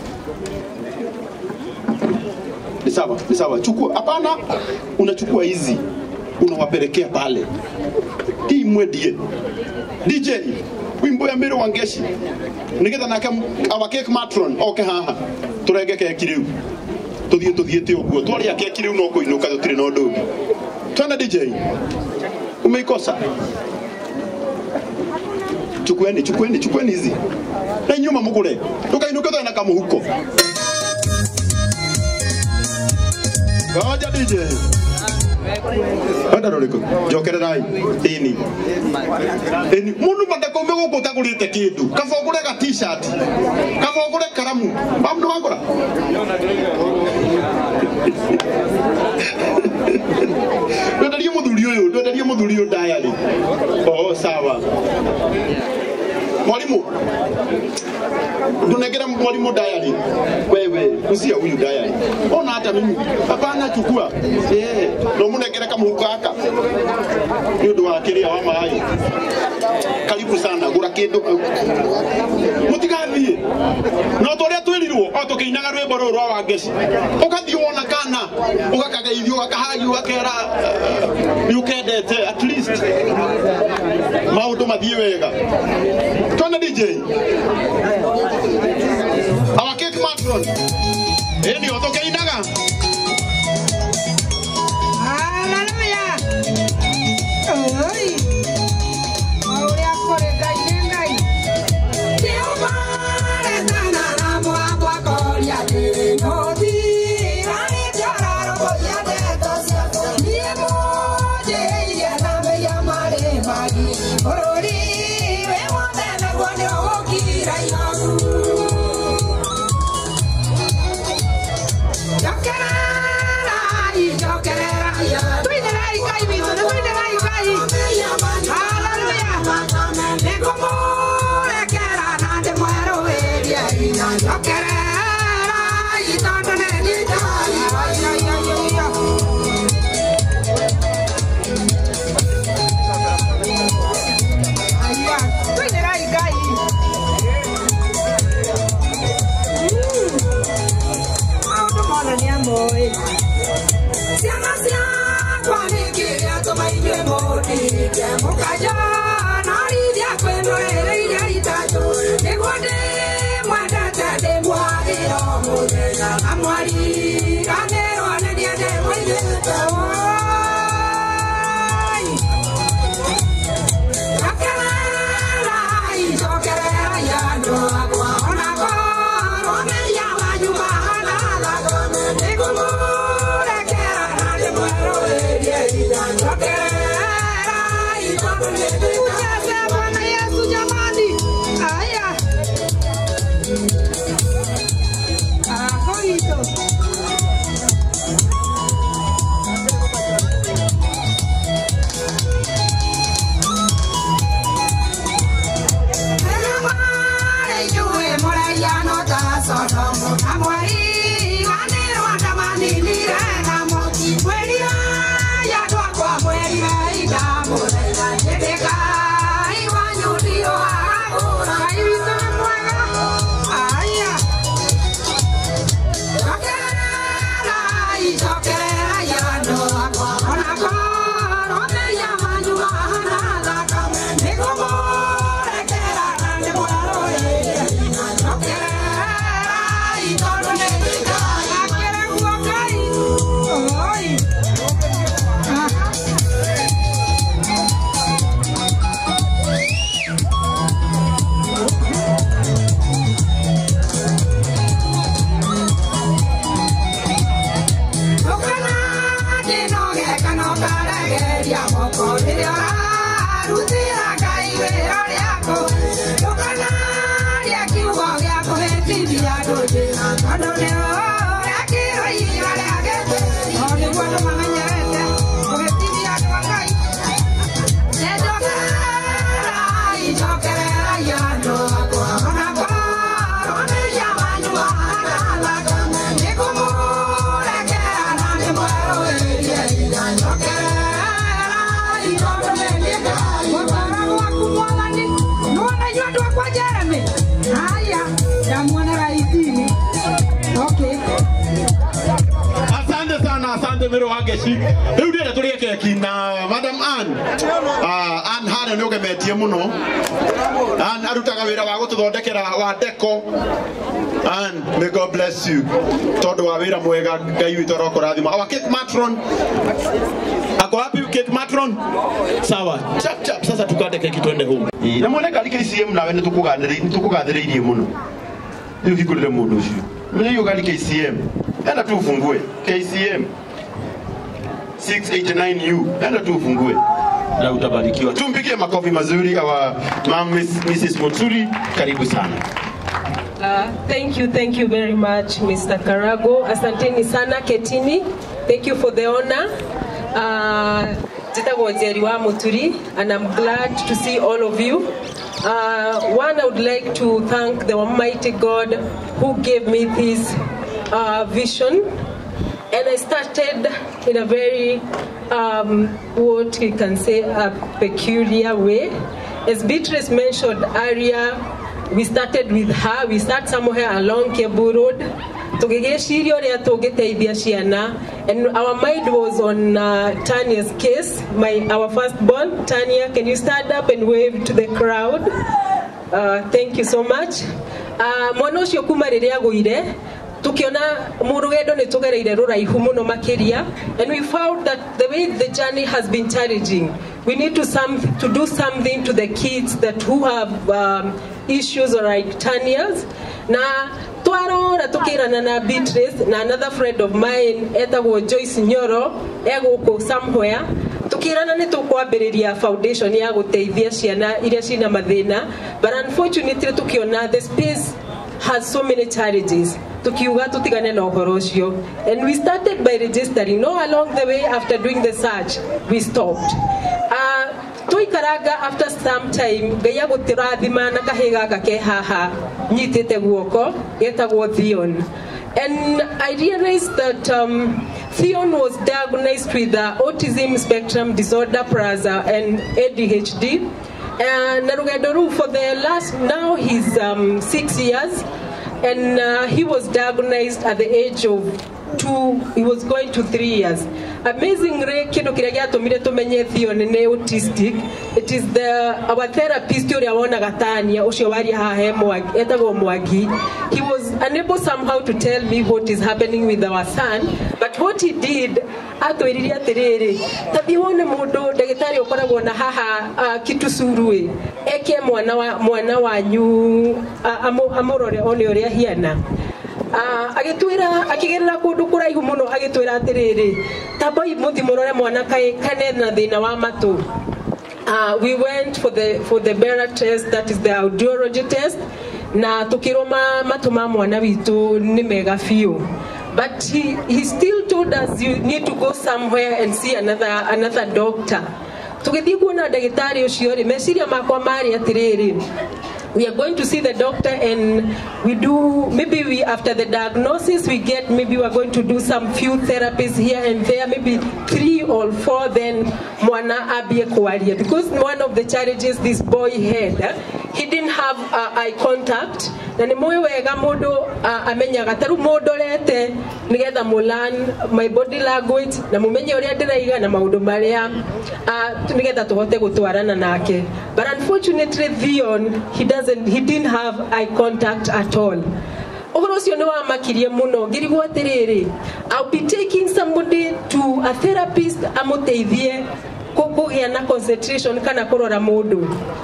Speaker 5: Ni sawa, ni sawa. Chukua hapana unachukua hizi unawapelekea pale. Hii mwedie D J wimbo ya Mary Wangeshi nigetha nake our cake matron oke haha turenge keki riu tuthie tuthiete uguo twaria keki riu no kuinuka tutire no ndugi twana D J umeikosa chukweni chukweni chukweni hizi na nyuma mugure tukainuka na kamuhuko Goja D J Ada roliko jokererai ini ini mundu mandako mbego kutagurite kindu kafogure ga t-shirt kafogure karamu bamdu wangora Ndodario muthuri uyu ndodario muthuri uyu diary oh sawa Mwalimu Tunegera mwalimu diary wewe usia huyu diary ona hata mimi hapana chukua eh no munegera kama ukaka hiyo ndo akiria wa mai karibu sana gura kindu mutigathie no toria twirirwo otokeinaga rwimbo ruru rwa Wangeshi ukathie wona kana ugakageithio ukahagi ukera ukendete at least maundu mathie wega twana D J our cake matron eni otokeinaga haleluya oi auria kore dai ngai Jehova resana na moa kwa koria de nodi ani jararo boya de tosia niemo je ya na me yamare magi orori we wonde na gone okira iragu Amari, canero, anania de moide, ay, aquela, y yo quería ya no agua, una coro, me llama Yumana, la gome, de como le queda, de muero de dieta, yo quería, y yo no le digo, ya se van a ir a su llamadi, ay, ya. Mary Wangeshi riu ndire turie keki na Madam Ann ah Ann hana ni ugemetie muno and arutaga wira wa gututhondekera wa Deco, and may God bless you tondu wa wira mwega Ngai witu arokorathima. Our cake matron ako wapi? Cake matron sawa, chap chap, sasa tukate keki twende home. Na mwone kali K C M nawe nitukuganiririe nitukuganiririe muno niyo hikulire mundu ucio mwenye hiyo kali K C M enda tu ufungue K C M six eighty-nine U, enda tu ufungue na utabarikiwa. Tumpigie makofi mazuri kwa Mama Missus Mutsuri, karibu sana.
Speaker 7: Uh, thank you, thank you very much, Mister Karago. Asanteni sana Ketini. Thank you for the honor. Uh, and I'm glad to see all of you. Uh, one, I would like to thank the Almighty God who gave me this uh, vision. And I started in a very, um, what we can say, a peculiar way. As Beatrice mentioned earlier, we started with her. We started somewhere along Kebu Road. And our mind was on uh, Tanya's case, my our firstborn. Tanya, can you stand up and wave to the crowd? Uh, thank you so much. Mwana ucio kuma riria aguire tukiona murugendo ni tugereire ruraihu muno makiria, and we found that the way the journey has been challenging, we need to some to do something to the kids that who have um, issues like Tanya's. Na twarora tukirana na Beatrice na another friend of mine etagwo Joyce Nyoro eguko somewhere tukirana ni tukwambiriria foundation ya guteithia ciana iria cina mathina, but unfortunately tukiona the space has so many challenges. Tukiuga tutigane na uhoro ucio, and we started by registering. No, along the way after doing the search we stopped. Uh, tuikaraga after some time Ngai agutirathima na kahiga gake haha nyitite guoko getagwo Theon, and I realized that um, Theon was diagnosed with uh, autism spectrum disorder plus uh, and A D H D, and uh, for the last now he's um, six years, and uh, he was diagnosed at the age of two. He was going to three years. Amazingly, kindu kiria giatumire tumenye Theon ni autistic. It is the our therapist uria wona gatania ucio wari hahe Mwangi etagwo Mwangi. He was unable somehow to tell me what is happening with our son, but what he did atwiririe atiriri tathi wone mundu ndagitari ukoragwo na haha kitusuru eke mwana wa mwana wanyu amurore one uria hiana. Uh, agitwira akigerera kundu kuraihu muno agitwira atiriri tabai muthi murore mwana kai kane na thina wa matu. Uh, we went for the for the bearer test, that is the audiology test, na tukiroma matu ma mwana witu ni mega few, but he he still told us you need to go somewhere and see another another doctor. Tugithi kuona ndagitari ucio ri meciria makwa mari atiriri we are going to see the doctor, and we do maybe we after the diagnosis we get maybe we are going to do some few therapies here and there, maybe three or four, then mwana abie kualia, because one of the challenges this boy had, he didn't have uh, eye contact. Na ni moyo wega mundu amenyaga taru modolete nigetha mulan my body language na mumenye uria ndiraiga na maundu maria nigetha tuhote gutwarana nake. But unfortunately Theon, he doesn't he didn't have eye contact at all. Uhoro ucio ni wa makirie muno ngirigwo atiriri I'll be taking somebody to a therapist amuteithie kugia na concentration kana kurora mundu.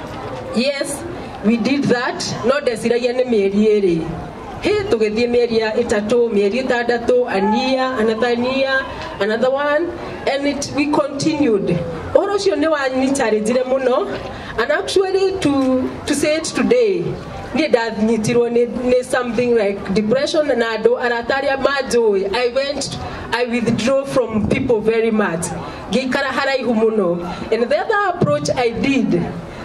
Speaker 7: Yes, we did that. No desiragia ni mieri eri he tugethie mieri itatu mieri itandatu ania another year another one, and it we continued. Oro ucio ni wa ni challenge muno, and actually to to say it today ni that nyitirwo ni something like depression na ado arataria majoy. I went I withdrew from people very much gikara haraihu muno, and the other approach I did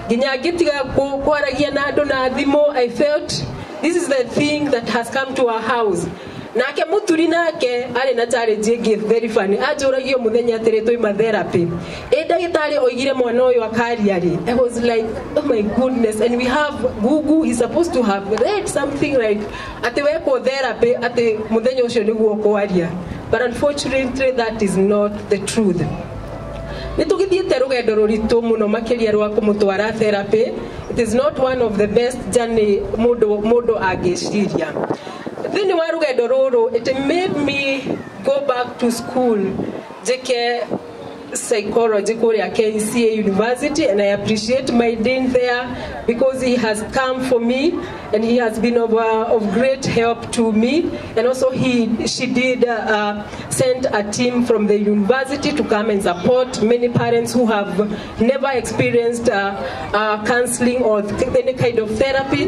Speaker 7: I felt this is the thing that has come to our house. Nake muturi nake ari na challenge give very funny ajuragio muthenya atere ima therapy e dagitari oigire mwana uyu akari ari. I was like, oh my goodness, and we have Google, he's supposed to have read something like ate weko therapy ate muthenya ucio niguo kwaria, but unfortunately that is not the truth. Nitugithiete rugendo ruritu muno makiria rwa kumutwara therapy it is not one of the best journey modo modo ageciria. Then warugendo ruru, it made me go back to school, J K psychology at K C A University, and I appreciate my dean there because he has come for me and he has been of, uh, of great help to me. And also he she did uh, uh, send a team from the university to come and support many parents who have never experienced uh, uh, counseling or any kind of therapy.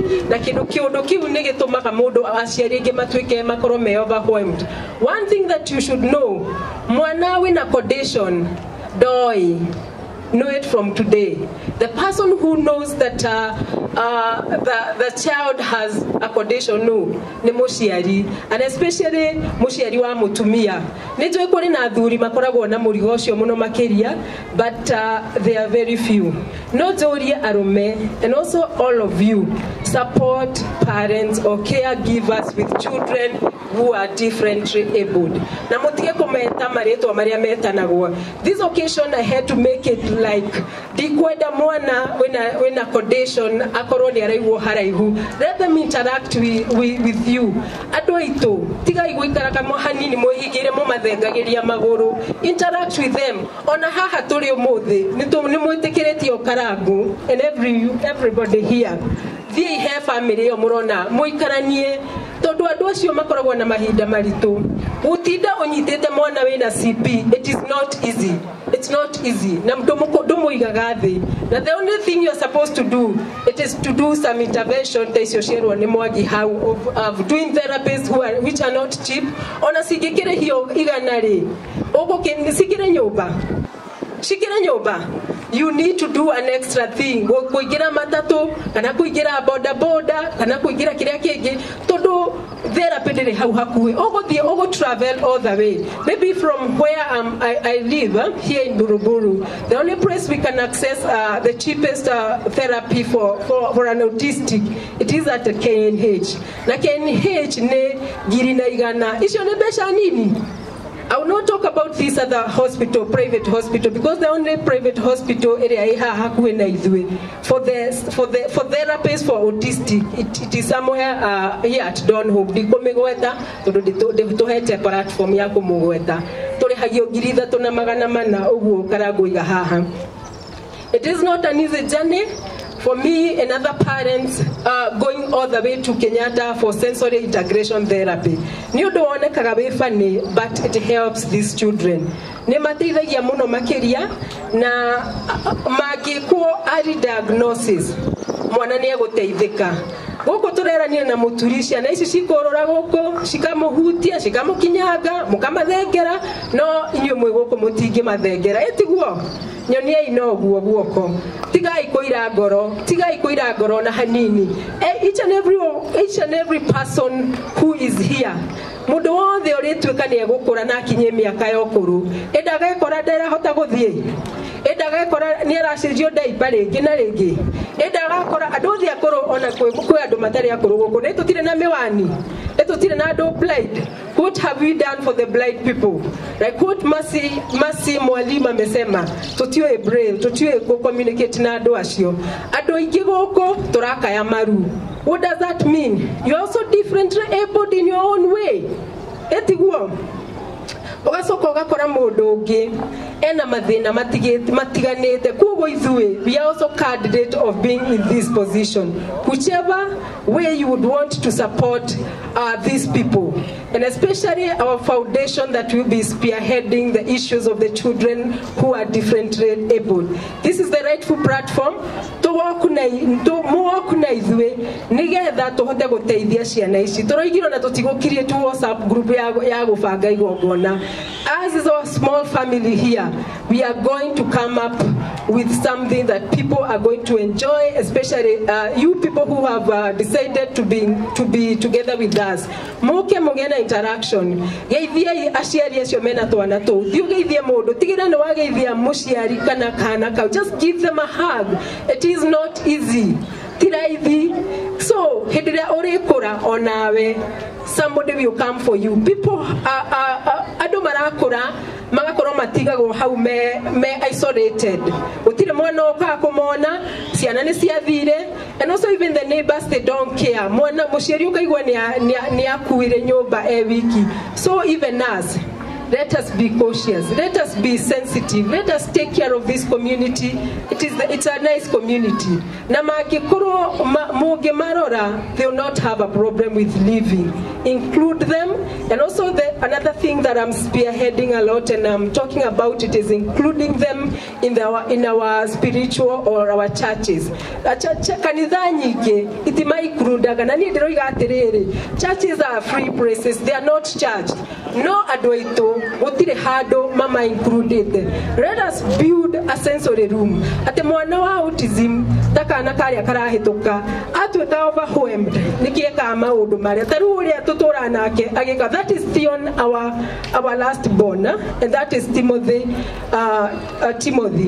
Speaker 7: One thing that you should know, mwana wina condition doi, know it from today. The person who knows that uh, uh, the, the child has a condition no, ni mushiari, and especially mushiari wa mutumia. Nijwe kuri na athuri makoragwo na murigo ucio muno makiria, but uh, they are very few. No jori arume, and also all of you support parents or caregivers with children who are differently abled. Na mutige komenta mareto maria metanagwo. This occasion I had to make it like dikwenda mwana when a when a condition akorwo ni araiwo haraihu. Let them interact with, with, with you. Adoito tiga igwikara kamo hanini mohigire mo mathengagiria maguru. Interact with them. Ona haha turi umuthi ni mwitikiretie okarangu and every everybody here. Thie he family yo murona muikaranie tondu andu acio makoragwo na mahinda maritu utinda unyitete mwana wina C P. It is not easy. It's not easy. Na mdomo igaga thi. Na the only thing you're supposed to do, it is to do some intervention taisosherwa ni mwagi how of, of doing therapies who are, which are not cheap. Ona sigikire hiyo iganari ogo sikire nyoba shikira nyoba. You need to do an extra thing. Kuigira matatu, kana kuigira boda boda, kana kuigira kiria kingi. Todo therapy ndiri hau hakuhi. Ogo thie ogo travel all the way. Maybe from where um, I, I live uh, here in Buruburu, the only place we can access uh, the cheapest uh, therapy for, for for an autistic, it is at the K N H. Na K N H ne girina igana. Isho ne besha nini? I will not talk about this other hospital, private hospital, because the only private hospital area for the for the for therapists for autistic, it, it is somewhere uh, here at Donhope. Di komegweta to to to hete platform ya komugweta. Tore hagio girida to na magana mana oguo karago iga haha. It is not an easy journey. For me and other parents uh, going all the way to Kenyatta for sensory integration therapy. Ni undu wonekaga wi funny, but it helps these children. Ni mateithagia muno makiria na magikuo early diagnosis mwana ni eguteithika. Goko turerania na muturisha na ici cikorora goko cikamuhutia cikamukinyaga mukamathengera no inyu mwe goko mutingi mathengera etiguo nyonie ino guo guoko tigai koira ngoro tigai koira ngoro na hanini each and every each and every person who is here mundu wothe uritwika ni egukura na kinye miaka yokuru endaga ikora ndera hota guthie endaga ikora ni aracenjio ndaipa ringi na ringi endaga ikora andu thia kuru ona kwi kwi andu matari akuru guku ni tutire na miwani ni tutire na andu blind. What have we done for the blind people? Like what Mercy Mercy Mwalimu amesema tutiwe brave tutiwe ku communicate na andu acio andu ingi guku turaka ya maru. What does that mean? You are also differently able in your own way. Etiguo ugacoka ugakora mundu ungi ena mathina matiganite kugo ithue we are also candidate of being in this position whichever way you would want to support uh, these people, and especially our foundation that will be spearheading the issues of the children who are differently able. This is the rightful platform to walk na to walk na ithue nigetha tuhote guteithia ciana ici turoigiro na tutigukirie tu WhatsApp group ya ya gubanga igongona. As is our small family here, we are going to come up with something that people are going to enjoy, especially uh, you people who have uh, decided to be to be together with us. Moke mugena interaction. Geithie aciari acio mena twana tu. Thiu geithie mundu. Tigira no wageithia muciari kana kana ka. Just give them a hug. It is not easy. Tiraithi. So, hediria orekora onawe. Somebody will come for you. People are, are, are ado marakura magakorwo matigagwo hau me, me isolated gutire mwana oka kumona ciana ni ciathire and also even the neighbors they don't care mwana muciari ukaigwa ni ni akuire nyumba e wiki so even us let us be cautious. Let us be sensitive. Let us take care of this community. It is the, it's a nice community. Na magikoro moge marora, they will not have a problem with living. Include them, and also the, another thing that I'm spearheading a lot, and I'm talking about it, is including them in our in our spiritual or our churches. Kanitha nyingi itimai kurundaga na ni ndiroiga atiriri. Churches are free places. They are not charged. No adwaito gutire hado mama included. Let us build a sensory room. Ate mwana wa autism takana karia karahituka atweka overwhelmed nikieka maundu maria taru uria tutura nake agika. That is Theon, our our last born, and that is Timothy. Uh, uh, Timothy.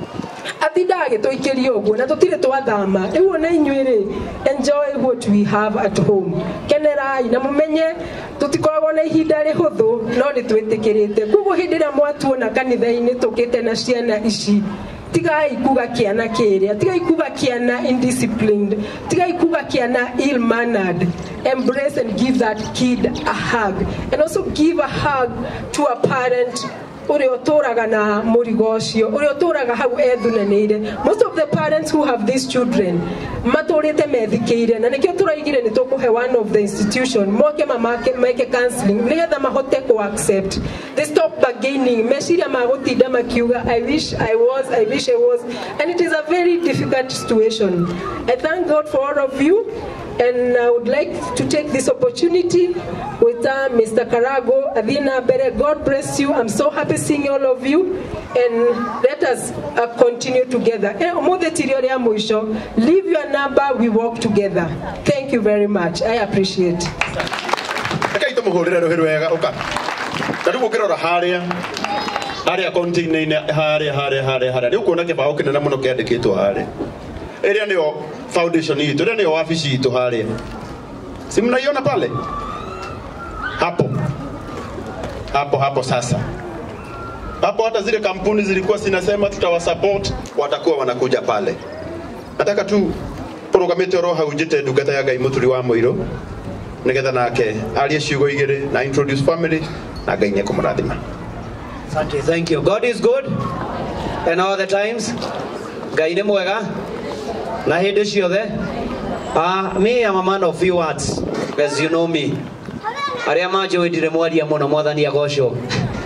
Speaker 7: Atidage to ikiri ogu na tutire twathama riu na inyuire enjoy what we have at home. Kenerai na mumenye tutikoragwo na ihinda rihuthu no ni twitikirite kugo hindira mwatuona kanitha-ini tukite na ciana ici tigai kuga kiana kiria tigai kuga kiana indisciplined tigai kuga kiana ill mannered. Embrace and give that kid a hug, and also give a hug to a parent uri otoraga na murigo cio uri otoraga hau ethunanire. Most of the parents who have these children matorete methikire na nikio turaigire ni tukuhe one of the institution moke mamake make counseling nigetha mahote ko accept. They stop bargaining meciria magutinda makiuga I wish I was I wish I was, and it is a very difficult situation. I thank God for all of you, and I would like to take this opportunity with uh, Mister Karago, Adina Bere. God bless you. I'm so happy seeing all of you, and let us uh, continue together. Leave your number, we work together. Thank you very much. I appreciate it.
Speaker 5: Area contain hare hare hare hare riu kuona kibao kinene muno kiandikitwo hare area nio foundation hii area nio office hii hare si mnaiona pale hapo hapo hapo sasa hapo hata zile kampuni zilikuwa sinasema tutawasupport watakuwa wanakuja pale. Nataka tu programete roha ujite ndugata ya Ngai muturi wa Muiro nigetha nake alie ciugo igire na introduce family na Ngai nyekumurathima.
Speaker 8: Thank you. God is good and all the times. Ngai ni mwega na hindi ciothe. Uh, me I'm a man of few words, as you know me. Aria manjwendire mwaria muno mwathani agocwo.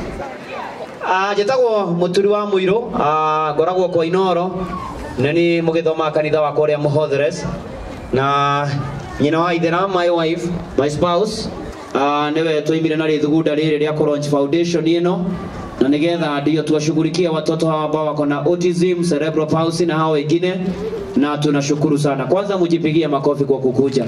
Speaker 8: Ah, jetagwo muturi wa Muiro, ah ngoragwo kwa Inoro, nani mugithoma kanitha wa Korea Muhotheres na nyina wa Ithera, my wife, my spouse. Ah, niwe twaimire na rithugunda riri ria Launch Foundation ino na nigetha ndio tuwashughulikia watoto hawa ambao wako na autism, cerebral palsy na hao wengine, na tunashukuru sana. Kwanza mujipigie makofi kwa kukuja.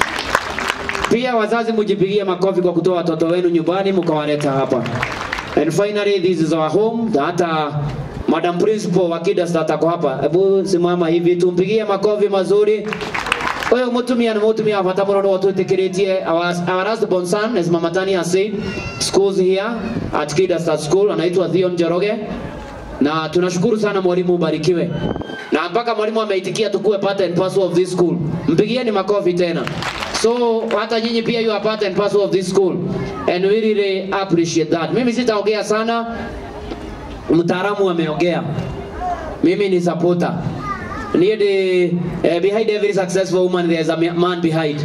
Speaker 8: Pia wazazi mujipigie makofi kwa kutoa watoto wenu nyumbani mkawaleta hapa. And finally, this is our home. Hata Madam Principal wa Kidas atako hapa. Hebu simama hivi tumpigie makofi mazuri. Oyo mutumia na mutumia afata muno no tutekeretie our our last born son, as Mama Tania say, schools here at Kidas School, anaitwa Theon Njoroge. Na tunashukuru sana mwalimu, ubarikiwe. Na mpaka mwalimu ameitikia tukue part and parcel of this school. Mpigieni makofi tena. So hata nyinyi pia you are part and parcel of this school, and we really appreciate that. Mimi sitaongea sana, mtaalamu ameongea. Mimi ni supporter. Near the uh, behind every successful woman there is a man behind.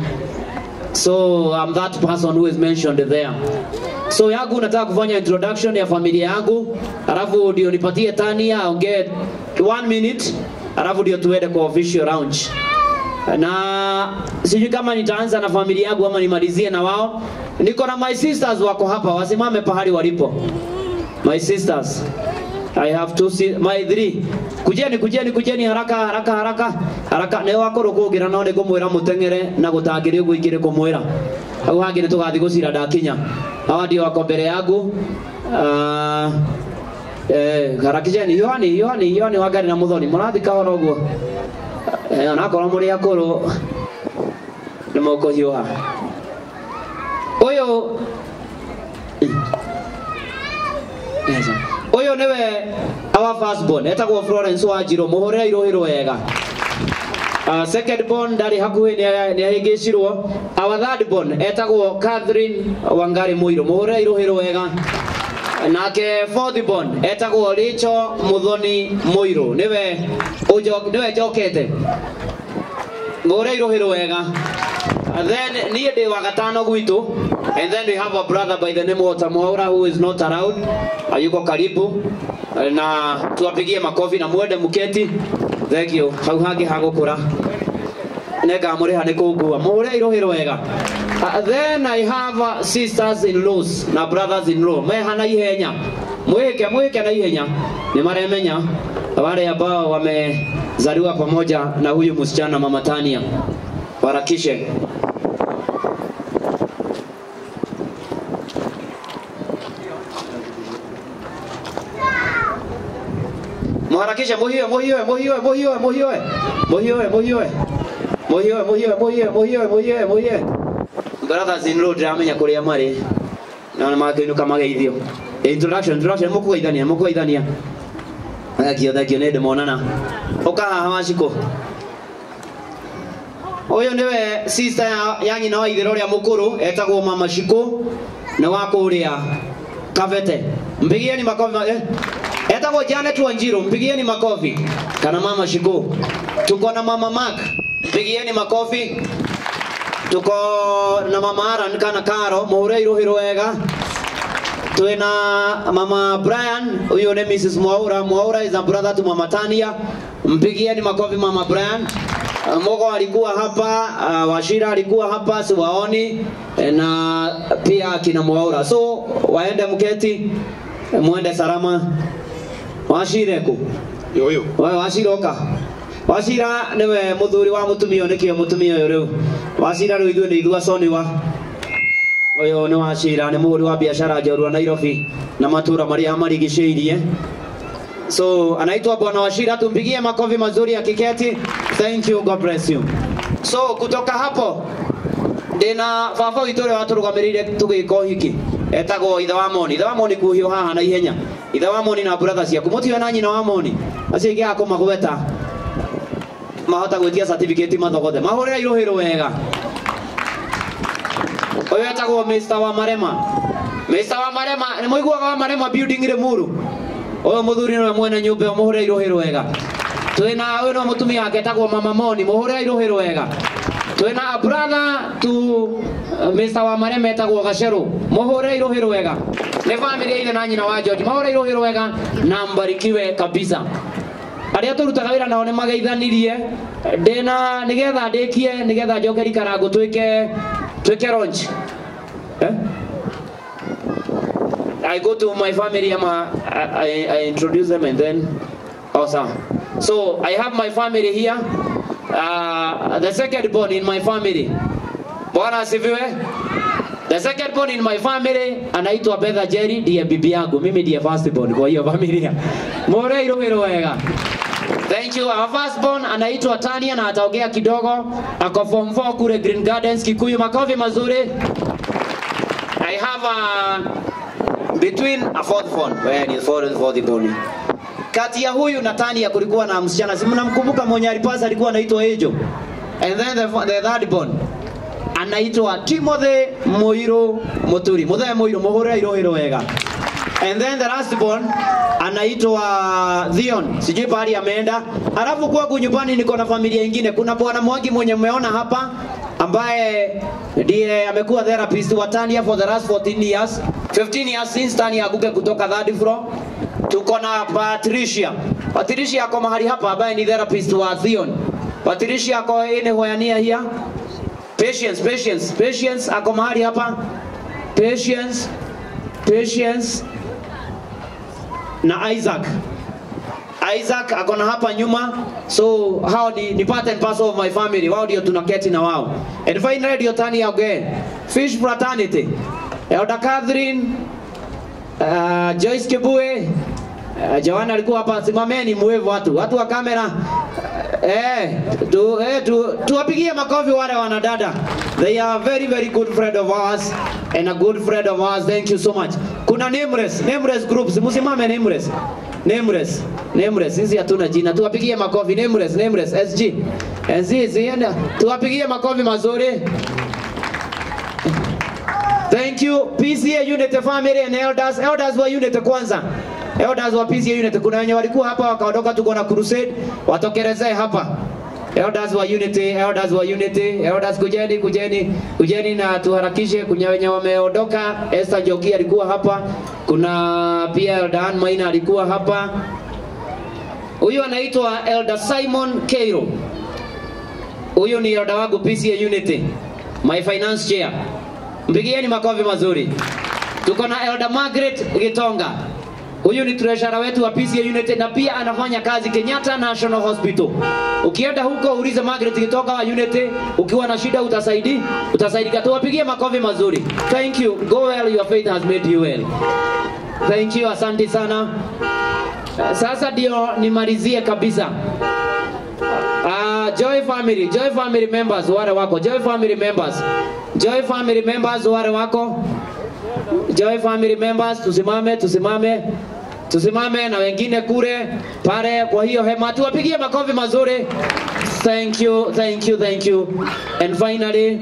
Speaker 8: So I'm that person who is mentioned there. So yangu nataka kufanya introduction ya familia yangu, alafu ndio nipatie Tania aongee one minute, alafu ndio tuende kwa official lounge. Na sijui kama nitaanza na familia yangu ama nimalizie na wao. Niko na my sisters wako hapa, wasimame pahali walipo. My sisters, I have two si my three. Kujeni kujeni kujeni haraka haraka haraka haraka ne wako rukugira no nego mwira mutengere na gutangire guikire kumwira. Au hangire tugathi gucira ndakinya. Hawa ndio wako mbere yangu. Ah eh harakijeni Yohani Yohani Yohani wagari na muthoni murathi kahoro guo. Eh ona korwo muri akuru ni moko hiwa. Oyo Yes. Oyo newe our first born etagwo Florence Wanjiru muhore irohiro wega. Uh, second born ndari hakuhi ni ahingicirwo. Our third born etagwo Catherine Wangari Muiru muhore irohiro wega. Nake fourth born etagwo Richo Muthoni Muiru niwe ujo niwe jokete muhore irohiro wega. And then niye de wagatano gwitu. And then we have a brother by the name of Tamwaura who is not around. Ayuko karibu. Na tuwapigie makofi na muende muketi. Thank you. Hau hangi hagukura. Nega muri hane kugua. Muhore irohiro wega. Uh, then I have uh, sisters-in-laws na brothers-in-law. Me hana ihenya. Mweke mweke na ihenya. Ni maremenya wale ambao wamezaliwa pamoja na huyu msichana Mama Tania. Warakishe. Muharakisha muhiwe muhiwe muhiwe muhiwe muhiwe muhiwe muhiwe muhiwe muhiwe muhiwe muhiwe muhiwe muhiwe brothers in law dramenya kuria mari na makinu kama geithio introduction introduction mukugeithania mukugeithania akio thakio nende monana ukaha hawashiko oyo niwe sister ya nyina wa ithero ria mukuru etagwo Mama Shiko na wako uria Kavete mpigieni makofi eh etagwo Janet Wanjiru mpigieni makofi kana Mama Shiko. Tuko na Mama Mark mpigieni makofi. Tuko na Mama Aran kana Karo muhore irohiro wega. Tuena Mama Brian huyo ni Missus Mwaura. Mwaura is a brother to Mama Tania mpigieni makofi Mama Brian. Mogo alikuwa hapa, uh, Washira alikuwa hapa, siwaoni na pia kina Mwaura. So waende mketi muende salama. Washireku
Speaker 5: yo yo
Speaker 8: wa washiroka washira niwe muthuri wa mutumio nikio mutumio yo riu washira riu ithu ni ithu aconi wa oyo ni washira ni muhuri wa biashara Njorua Nairobi na matura maria marigiceirie. So anaitwa Bwana Washira, tumpigie makofi mazuri akiketi. Thank you, God bless you. So kutoka hapo ndina baba witu ria waturugamirire tugiko hiki etagwo ithe wa Moni. Ithe wa Moni kuhio haha na ihenya. Ithe wa Moni na brothers yaku mutio na nyina wa Moni acio ingi akomagweta mahota gwitia certificate mathogothe mahore irohiro wega. Oyo etagwo Mister wa Marema. Mister wa Marema ni muiguaga wa Marema building ri muru. Oyo muthuri no mwene nyumba yo muhore irohiro wega. Twina oyo no mutumia wake etagwo Mama Moni muhore irohiro wega. Twina a brother to uh, Mister wa Marema etagwo Gaceru muhore irohiro wega. Ni family ile na nyina wa George muhore irohiro wega na mbarikiwe kabisa. Aria turutaga wira nao ni mageithanirie ndina nigetha ndikie nigetha njokeri karangu twike twike launch eh I go to my family I, I, I introduce them and then awesome. So I have my family here. Uh, the second born in my family. Bwana asifiwe. The second born in my family anaitwa Betha Jerry, ndiye bibi yangu. Mimi ndiye first born kwa hiyo familia. More irohiro wega. Thank you. Our first born anaitwa Tania na ataongea kidogo. Ako form four kule Green Gardens Kikuyu. Makofi mazuri. I have a between a fourth born. Where is fourth fourth born? Kati ya huyu na Tania kulikuwa na msichana. Si mnamkumbuka mwenye alipasa alikuwa anaitwa Ejo. And then the, the third born anaitwa Timothy Muiru Muturi. Muthe Muiru muhore irohiro wega. And then the last born anaitwa Theon. Sijui pahali ameenda. Alafu kwa nyumbani niko na familia nyingine. Kuna bwana Mwangi mwenye mmeona hapa ambaye ndiye amekuwa therapist wa Tania for the last fourteen years. fifteen years since Tania aguke kutoka third floor. Tuko na Patricia. Patricia ako mahali hapa ambaye ni therapist wa Theon. Patricia ako ene hoyania here. Patience, patience, patience ako mahali hapa. Patience, patience na Isaac. Isaac ako na hapa nyuma. So hao ni, ni part and parcel of my family. Wao ndio tunaketi na wao. And finally ndio Tania again. Fish fraternity. Elder Catherine, uh, Joyce Kibue, uh, Joanna alikuwa hapa. Simameni muwevu watu. Watu wa kamera. Eh, tu eh tu tuwapigie makofi wale wanadada. They are very very good friend of ours and a good friend of ours. Thank you so much. Kuna nameless, nameless groups. Msimame nameless. Nameless. Nameless. Sisi hatuna jina. Tuwapigie makofi nameless, nameless S G. S G zienda. Tuwapigie makofi mazuri. Thank you P C A Unit family and elders. Elders wa unit kwanza. Elders wa P C A Unit kuna wenye walikuwa hapa wakaondoka, tuko na crusade, watokelezee hapa. Elders wa Unity, Elders wa Unity, Elders kujeni, kujeni, kujeni na tuharakishe. Kuna wenye wameondoka, Esther Jogi alikuwa hapa, kuna pia Elder Ann Maina alikuwa hapa. Huyu anaitwa Elder Simon Keiro. Huyu ni elder wangu P C A Unity, my finance chair. Mpigieni makofi mazuri. Tuko na Elder Margaret Gitonga. Huyu ni treasurer wetu wa P C A Unity na pia anafanya kazi Kenyatta National Hospital. Ukienda huko ulize Margaret Gitonga wa Unity, ukiwa na shida utasaidi, utasaidika. Tuwapigie makofi mazuri. Thank you. Go well, your faith has made you well. Thank you, asante sana. Sasa ndio nimalizie kabisa. Uh, Joy family, Joy family members wale wako, Joy family members. Joy family members wale wako. Joy family members tusimame, tusimame. Tusimame na wengine kule pale kwa hiyo hema. Tuwapigie makofi mazuri. Thank you, thank you, thank you. And finally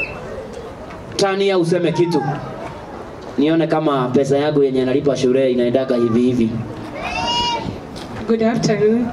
Speaker 8: Tania useme kitu. Nione kama pesa yangu yenye nalipa shule inaendaga hivi hivi.
Speaker 9: Good afternoon.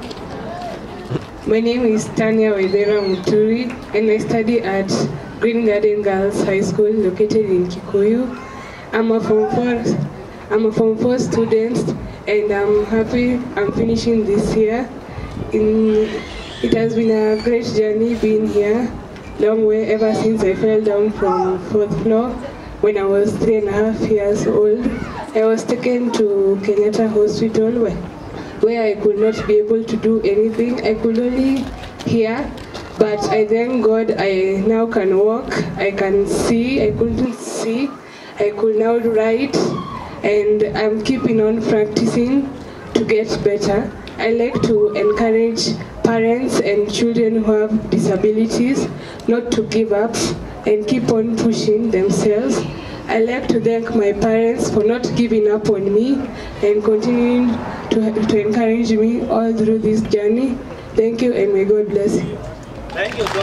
Speaker 9: My name is Tania Waithera Muturi and I study at Green Garden Girls High School located in Kikuyu. I'm a form four, I'm a form four student and I'm happy I'm finishing this year. In, it has been a great journey being here, long way ever since I fell down from fourth floor when I was three and a half years old. I was taken to Kenyatta Hospital where, where I could not be able to do anything. I could only hear, but I thank God I now can walk, I can see, I couldn't see. I could now write and I'm keeping on practicing to get better. I like to encourage parents and children who have disabilities not to give up and keep on pushing themselves. I like to thank my parents for not giving up on me and continuing to, to encourage me all through this journey. Thank you and may God bless you.
Speaker 8: Thank you.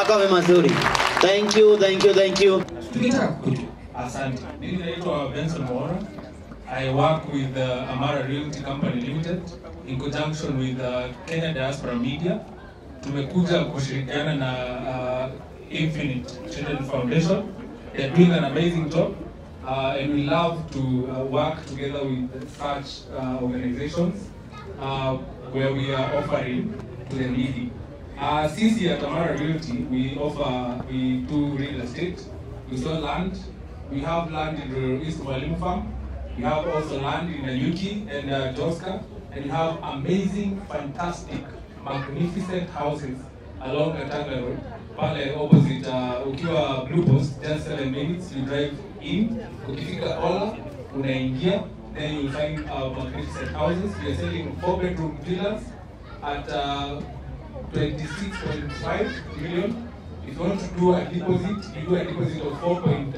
Speaker 8: Thank you, thank you, thank you.
Speaker 10: Asante. Mimi naitwa Benson Mora. I work with the Amara Realty Company Limited in conjunction with uh, Kenya Diaspora Media. Tumekuja kushirikiana na uh, Infinite Children Foundation. They're doing an amazing job uh, and we love to uh, work together with such uh, organizations uh, where we are offering to the needy. Uh, since here at Amara Realty, we offer, we do real estate, we sell land. We have land in the East Mwalimu Farm. We have also land in Nanyuki and uh, Joska. And we have amazing, fantastic, magnificent houses along Katanga Road. Pale opposite uh, ukiwa Blue Post, just seven minutes, you drive in. Ukifika Ola, unaingia, then you'll find uh, magnificent houses. We are selling four bedroom villas at uh, twenty-six point five million. If you want to do a deposit, you do a deposit of four point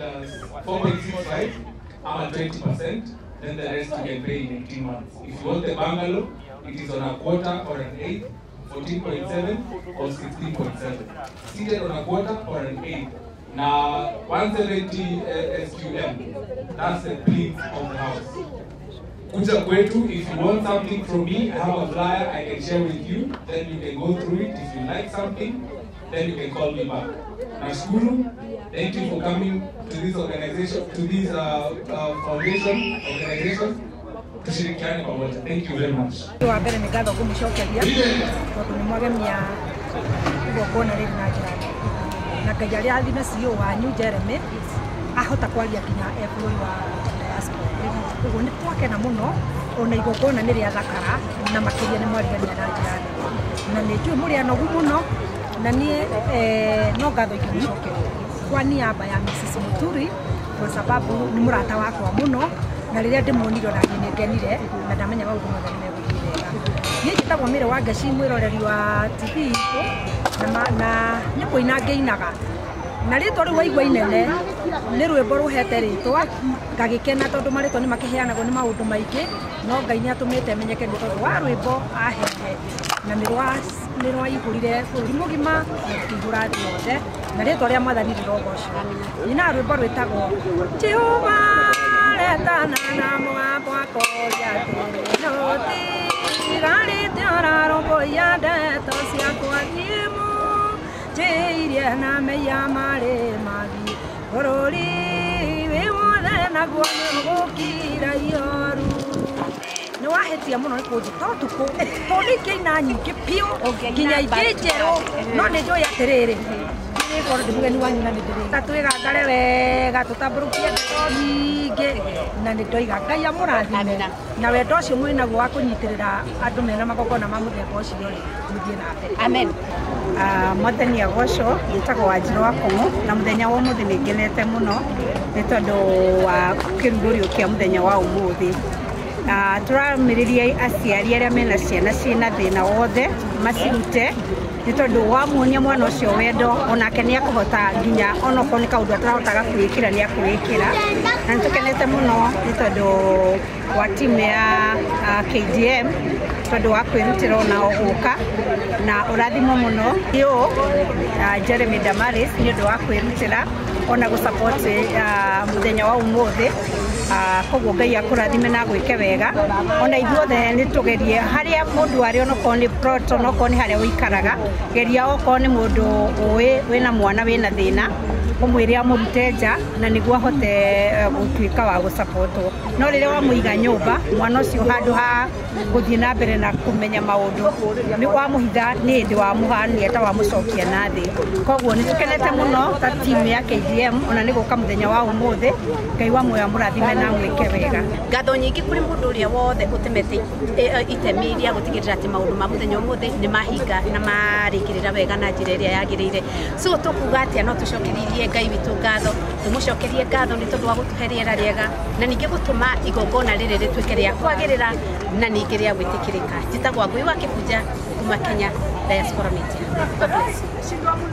Speaker 10: six five or twenty percent, then the rest you can pay in eighteen months. If you want the bungalow, it is on a quarter or an eighth, fourteen point seven or sixteen point seven. Seated on a quarter or an eighth. Now, one seventy S Q M, that's the plea of the house. Kuja kwetu, if you want something from me, I have a flyer I can share with you, then you can go through it. If you like something, then you can call me back. Nashukuru, thank you for coming to this organization, to this uh, uh, foundation organization. Tushirikiane pamoja. Thank you very much.
Speaker 11: Wa mbere ni ngatho kumucokeria tondu ni mwagemia igongona riri na njira na Ngai aria athime C E O wanyu Jeremy ahota kwaria kinya ebũrũri wa diaspora. Ũguo nĩ twakena mũno ona igongona nĩ rĩa thakara na makĩria nĩ mwarigania na njĩra na nĩ njũĩ mũrĩ anogu mũno na niĩ no ngatho ingĩmũcokeria kwa niaba ya Missus Muturi kwa sababu nĩ mũrata wakwa mũno na rĩrĩa ndĩmuonire ona niĩ nĩngenire na ndamenya maũndũ mothe nĩ megũthiĩ wega. Niĩ njĩtagwo Mĩre Wangeci mwĩroreri wa T V itũ na nĩ kũina ngĩinaga na rĩtwa rĩu waigua inene nĩ rwĩmbo rũhete rĩtwa ngagĩkena tondũ marĩtwa nĩ makĩheanagwo nĩ maũndũ maingĩ no Ngai nĩ atũmĩte menyeke nĩ tondũ wa rwĩmbo ahehe na nĩ rwaihũrire bũrũri mũgima na rũkĩihũra thĩ yothe na rĩtwa rĩa Mwathani rĩrogocwo. Nyina rwĩmbo rwĩtagwo Jehova retana na mũgambo akoria atĩrĩ tigarĩte ũrarũmbũiya ndeto ciakwa thiĩmu njĩirie na meiya marĩ mathi bũrũri wĩ wothe naguo nĩ ũgũkira ihoru. Nĩ wahĩtia mũno nĩ kũnjĩta ũtukũ tondũ nĩ ingĩina nyingĩ biũ nginya ingĩ njerũ no nĩ njũĩ atĩrĩrĩ korwo ndĩ mũgeni wanyu na nĩ ndĩrĩ twĩgangare wega tũtambũrũkie ndeto nyingĩ na nĩ ndoiga Ngai amũrathime na wendo ũcio mwĩnaguo wa kũnyitĩrĩra andũ mena magongona ma mũthemba ũcio rĩ mũthiĩ na mbere. Amen. Mwathani agocwo njĩtagwo Wanjirũ wa Kũng'ũ na mũthenya wa ũmũthĩ nĩ ngenete mũno nĩ tondũ wa kĩrugũrio kĩa mũthenya wa ũmũthĩ. Tũramĩrĩria aciari arĩa mena ciana ciĩna thĩna wothe macirute nĩ tondũ wamuonia mwana ũcio wendo onake nĩ akũhota nginya onokorwo nĩ kaũndũ atarahotaga kwĩĩkĩra nĩ akwĩĩkĩra na nĩ tũkenete mũno nĩ tondũ wa timu ya K D M tondũ wa kwĩrutĩra ona gũka na ũrathimwo mũno ũyũ Jeremy Damaris nĩ ũndũ wa kwĩrutĩra ona gũsupport mũthenya wa ũmũthĩ. Koguo Ngai akũrathime na gwĩke wega ona ithuothe nĩ tũgerie harĩa mũndũ arĩ onokorwo nĩ plot onokorwo nĩ harĩa ũikaraga geria okorwo nĩ mũndũ ũĩ wĩna mwana wĩna thĩna ũmwĩre amũrute nja na nĩguo ahote gũtuĩka wa gũsupportwo no rĩrĩa wamũiga nyũmba mwana ũcio handũ ha gũthiĩ na mbere na kũmenya maũndũ nĩ wamũhitha nĩ hĩndĩ wamũhania ta wamũcokia na thĩ. Koguo nĩ tũkenete mũno ta timu ya K D M ona nĩ gũka mũthenya wa ũmũthĩ Ngai wa muoyo amũrathime na mwĩke wega. Ngatho nyingĩ kũrĩ mũndũ ũrĩa wothe ũtemete itemi iria gũtigĩrĩra atĩ maũndũ ma mũthenya ũmũthĩ nĩ mahinga na marĩkĩrĩra wega na njĩra ĩrĩa yagĩrĩire. So tũkuga atĩa no tũcokerie Ngai witũ ngatho tũmũcokerie ngatho nĩ tondũ wa gũtũhe rĩera rĩega na ningĩ gũtũma igongona rĩrĩ rĩtuĩke rĩa kwagĩrĩra na ningĩ rĩa gwĩtĩkĩrĩka. Njĩtagwo Ngũi wa Kĩbunja kuma Kenya Diaspora Media. God bless you.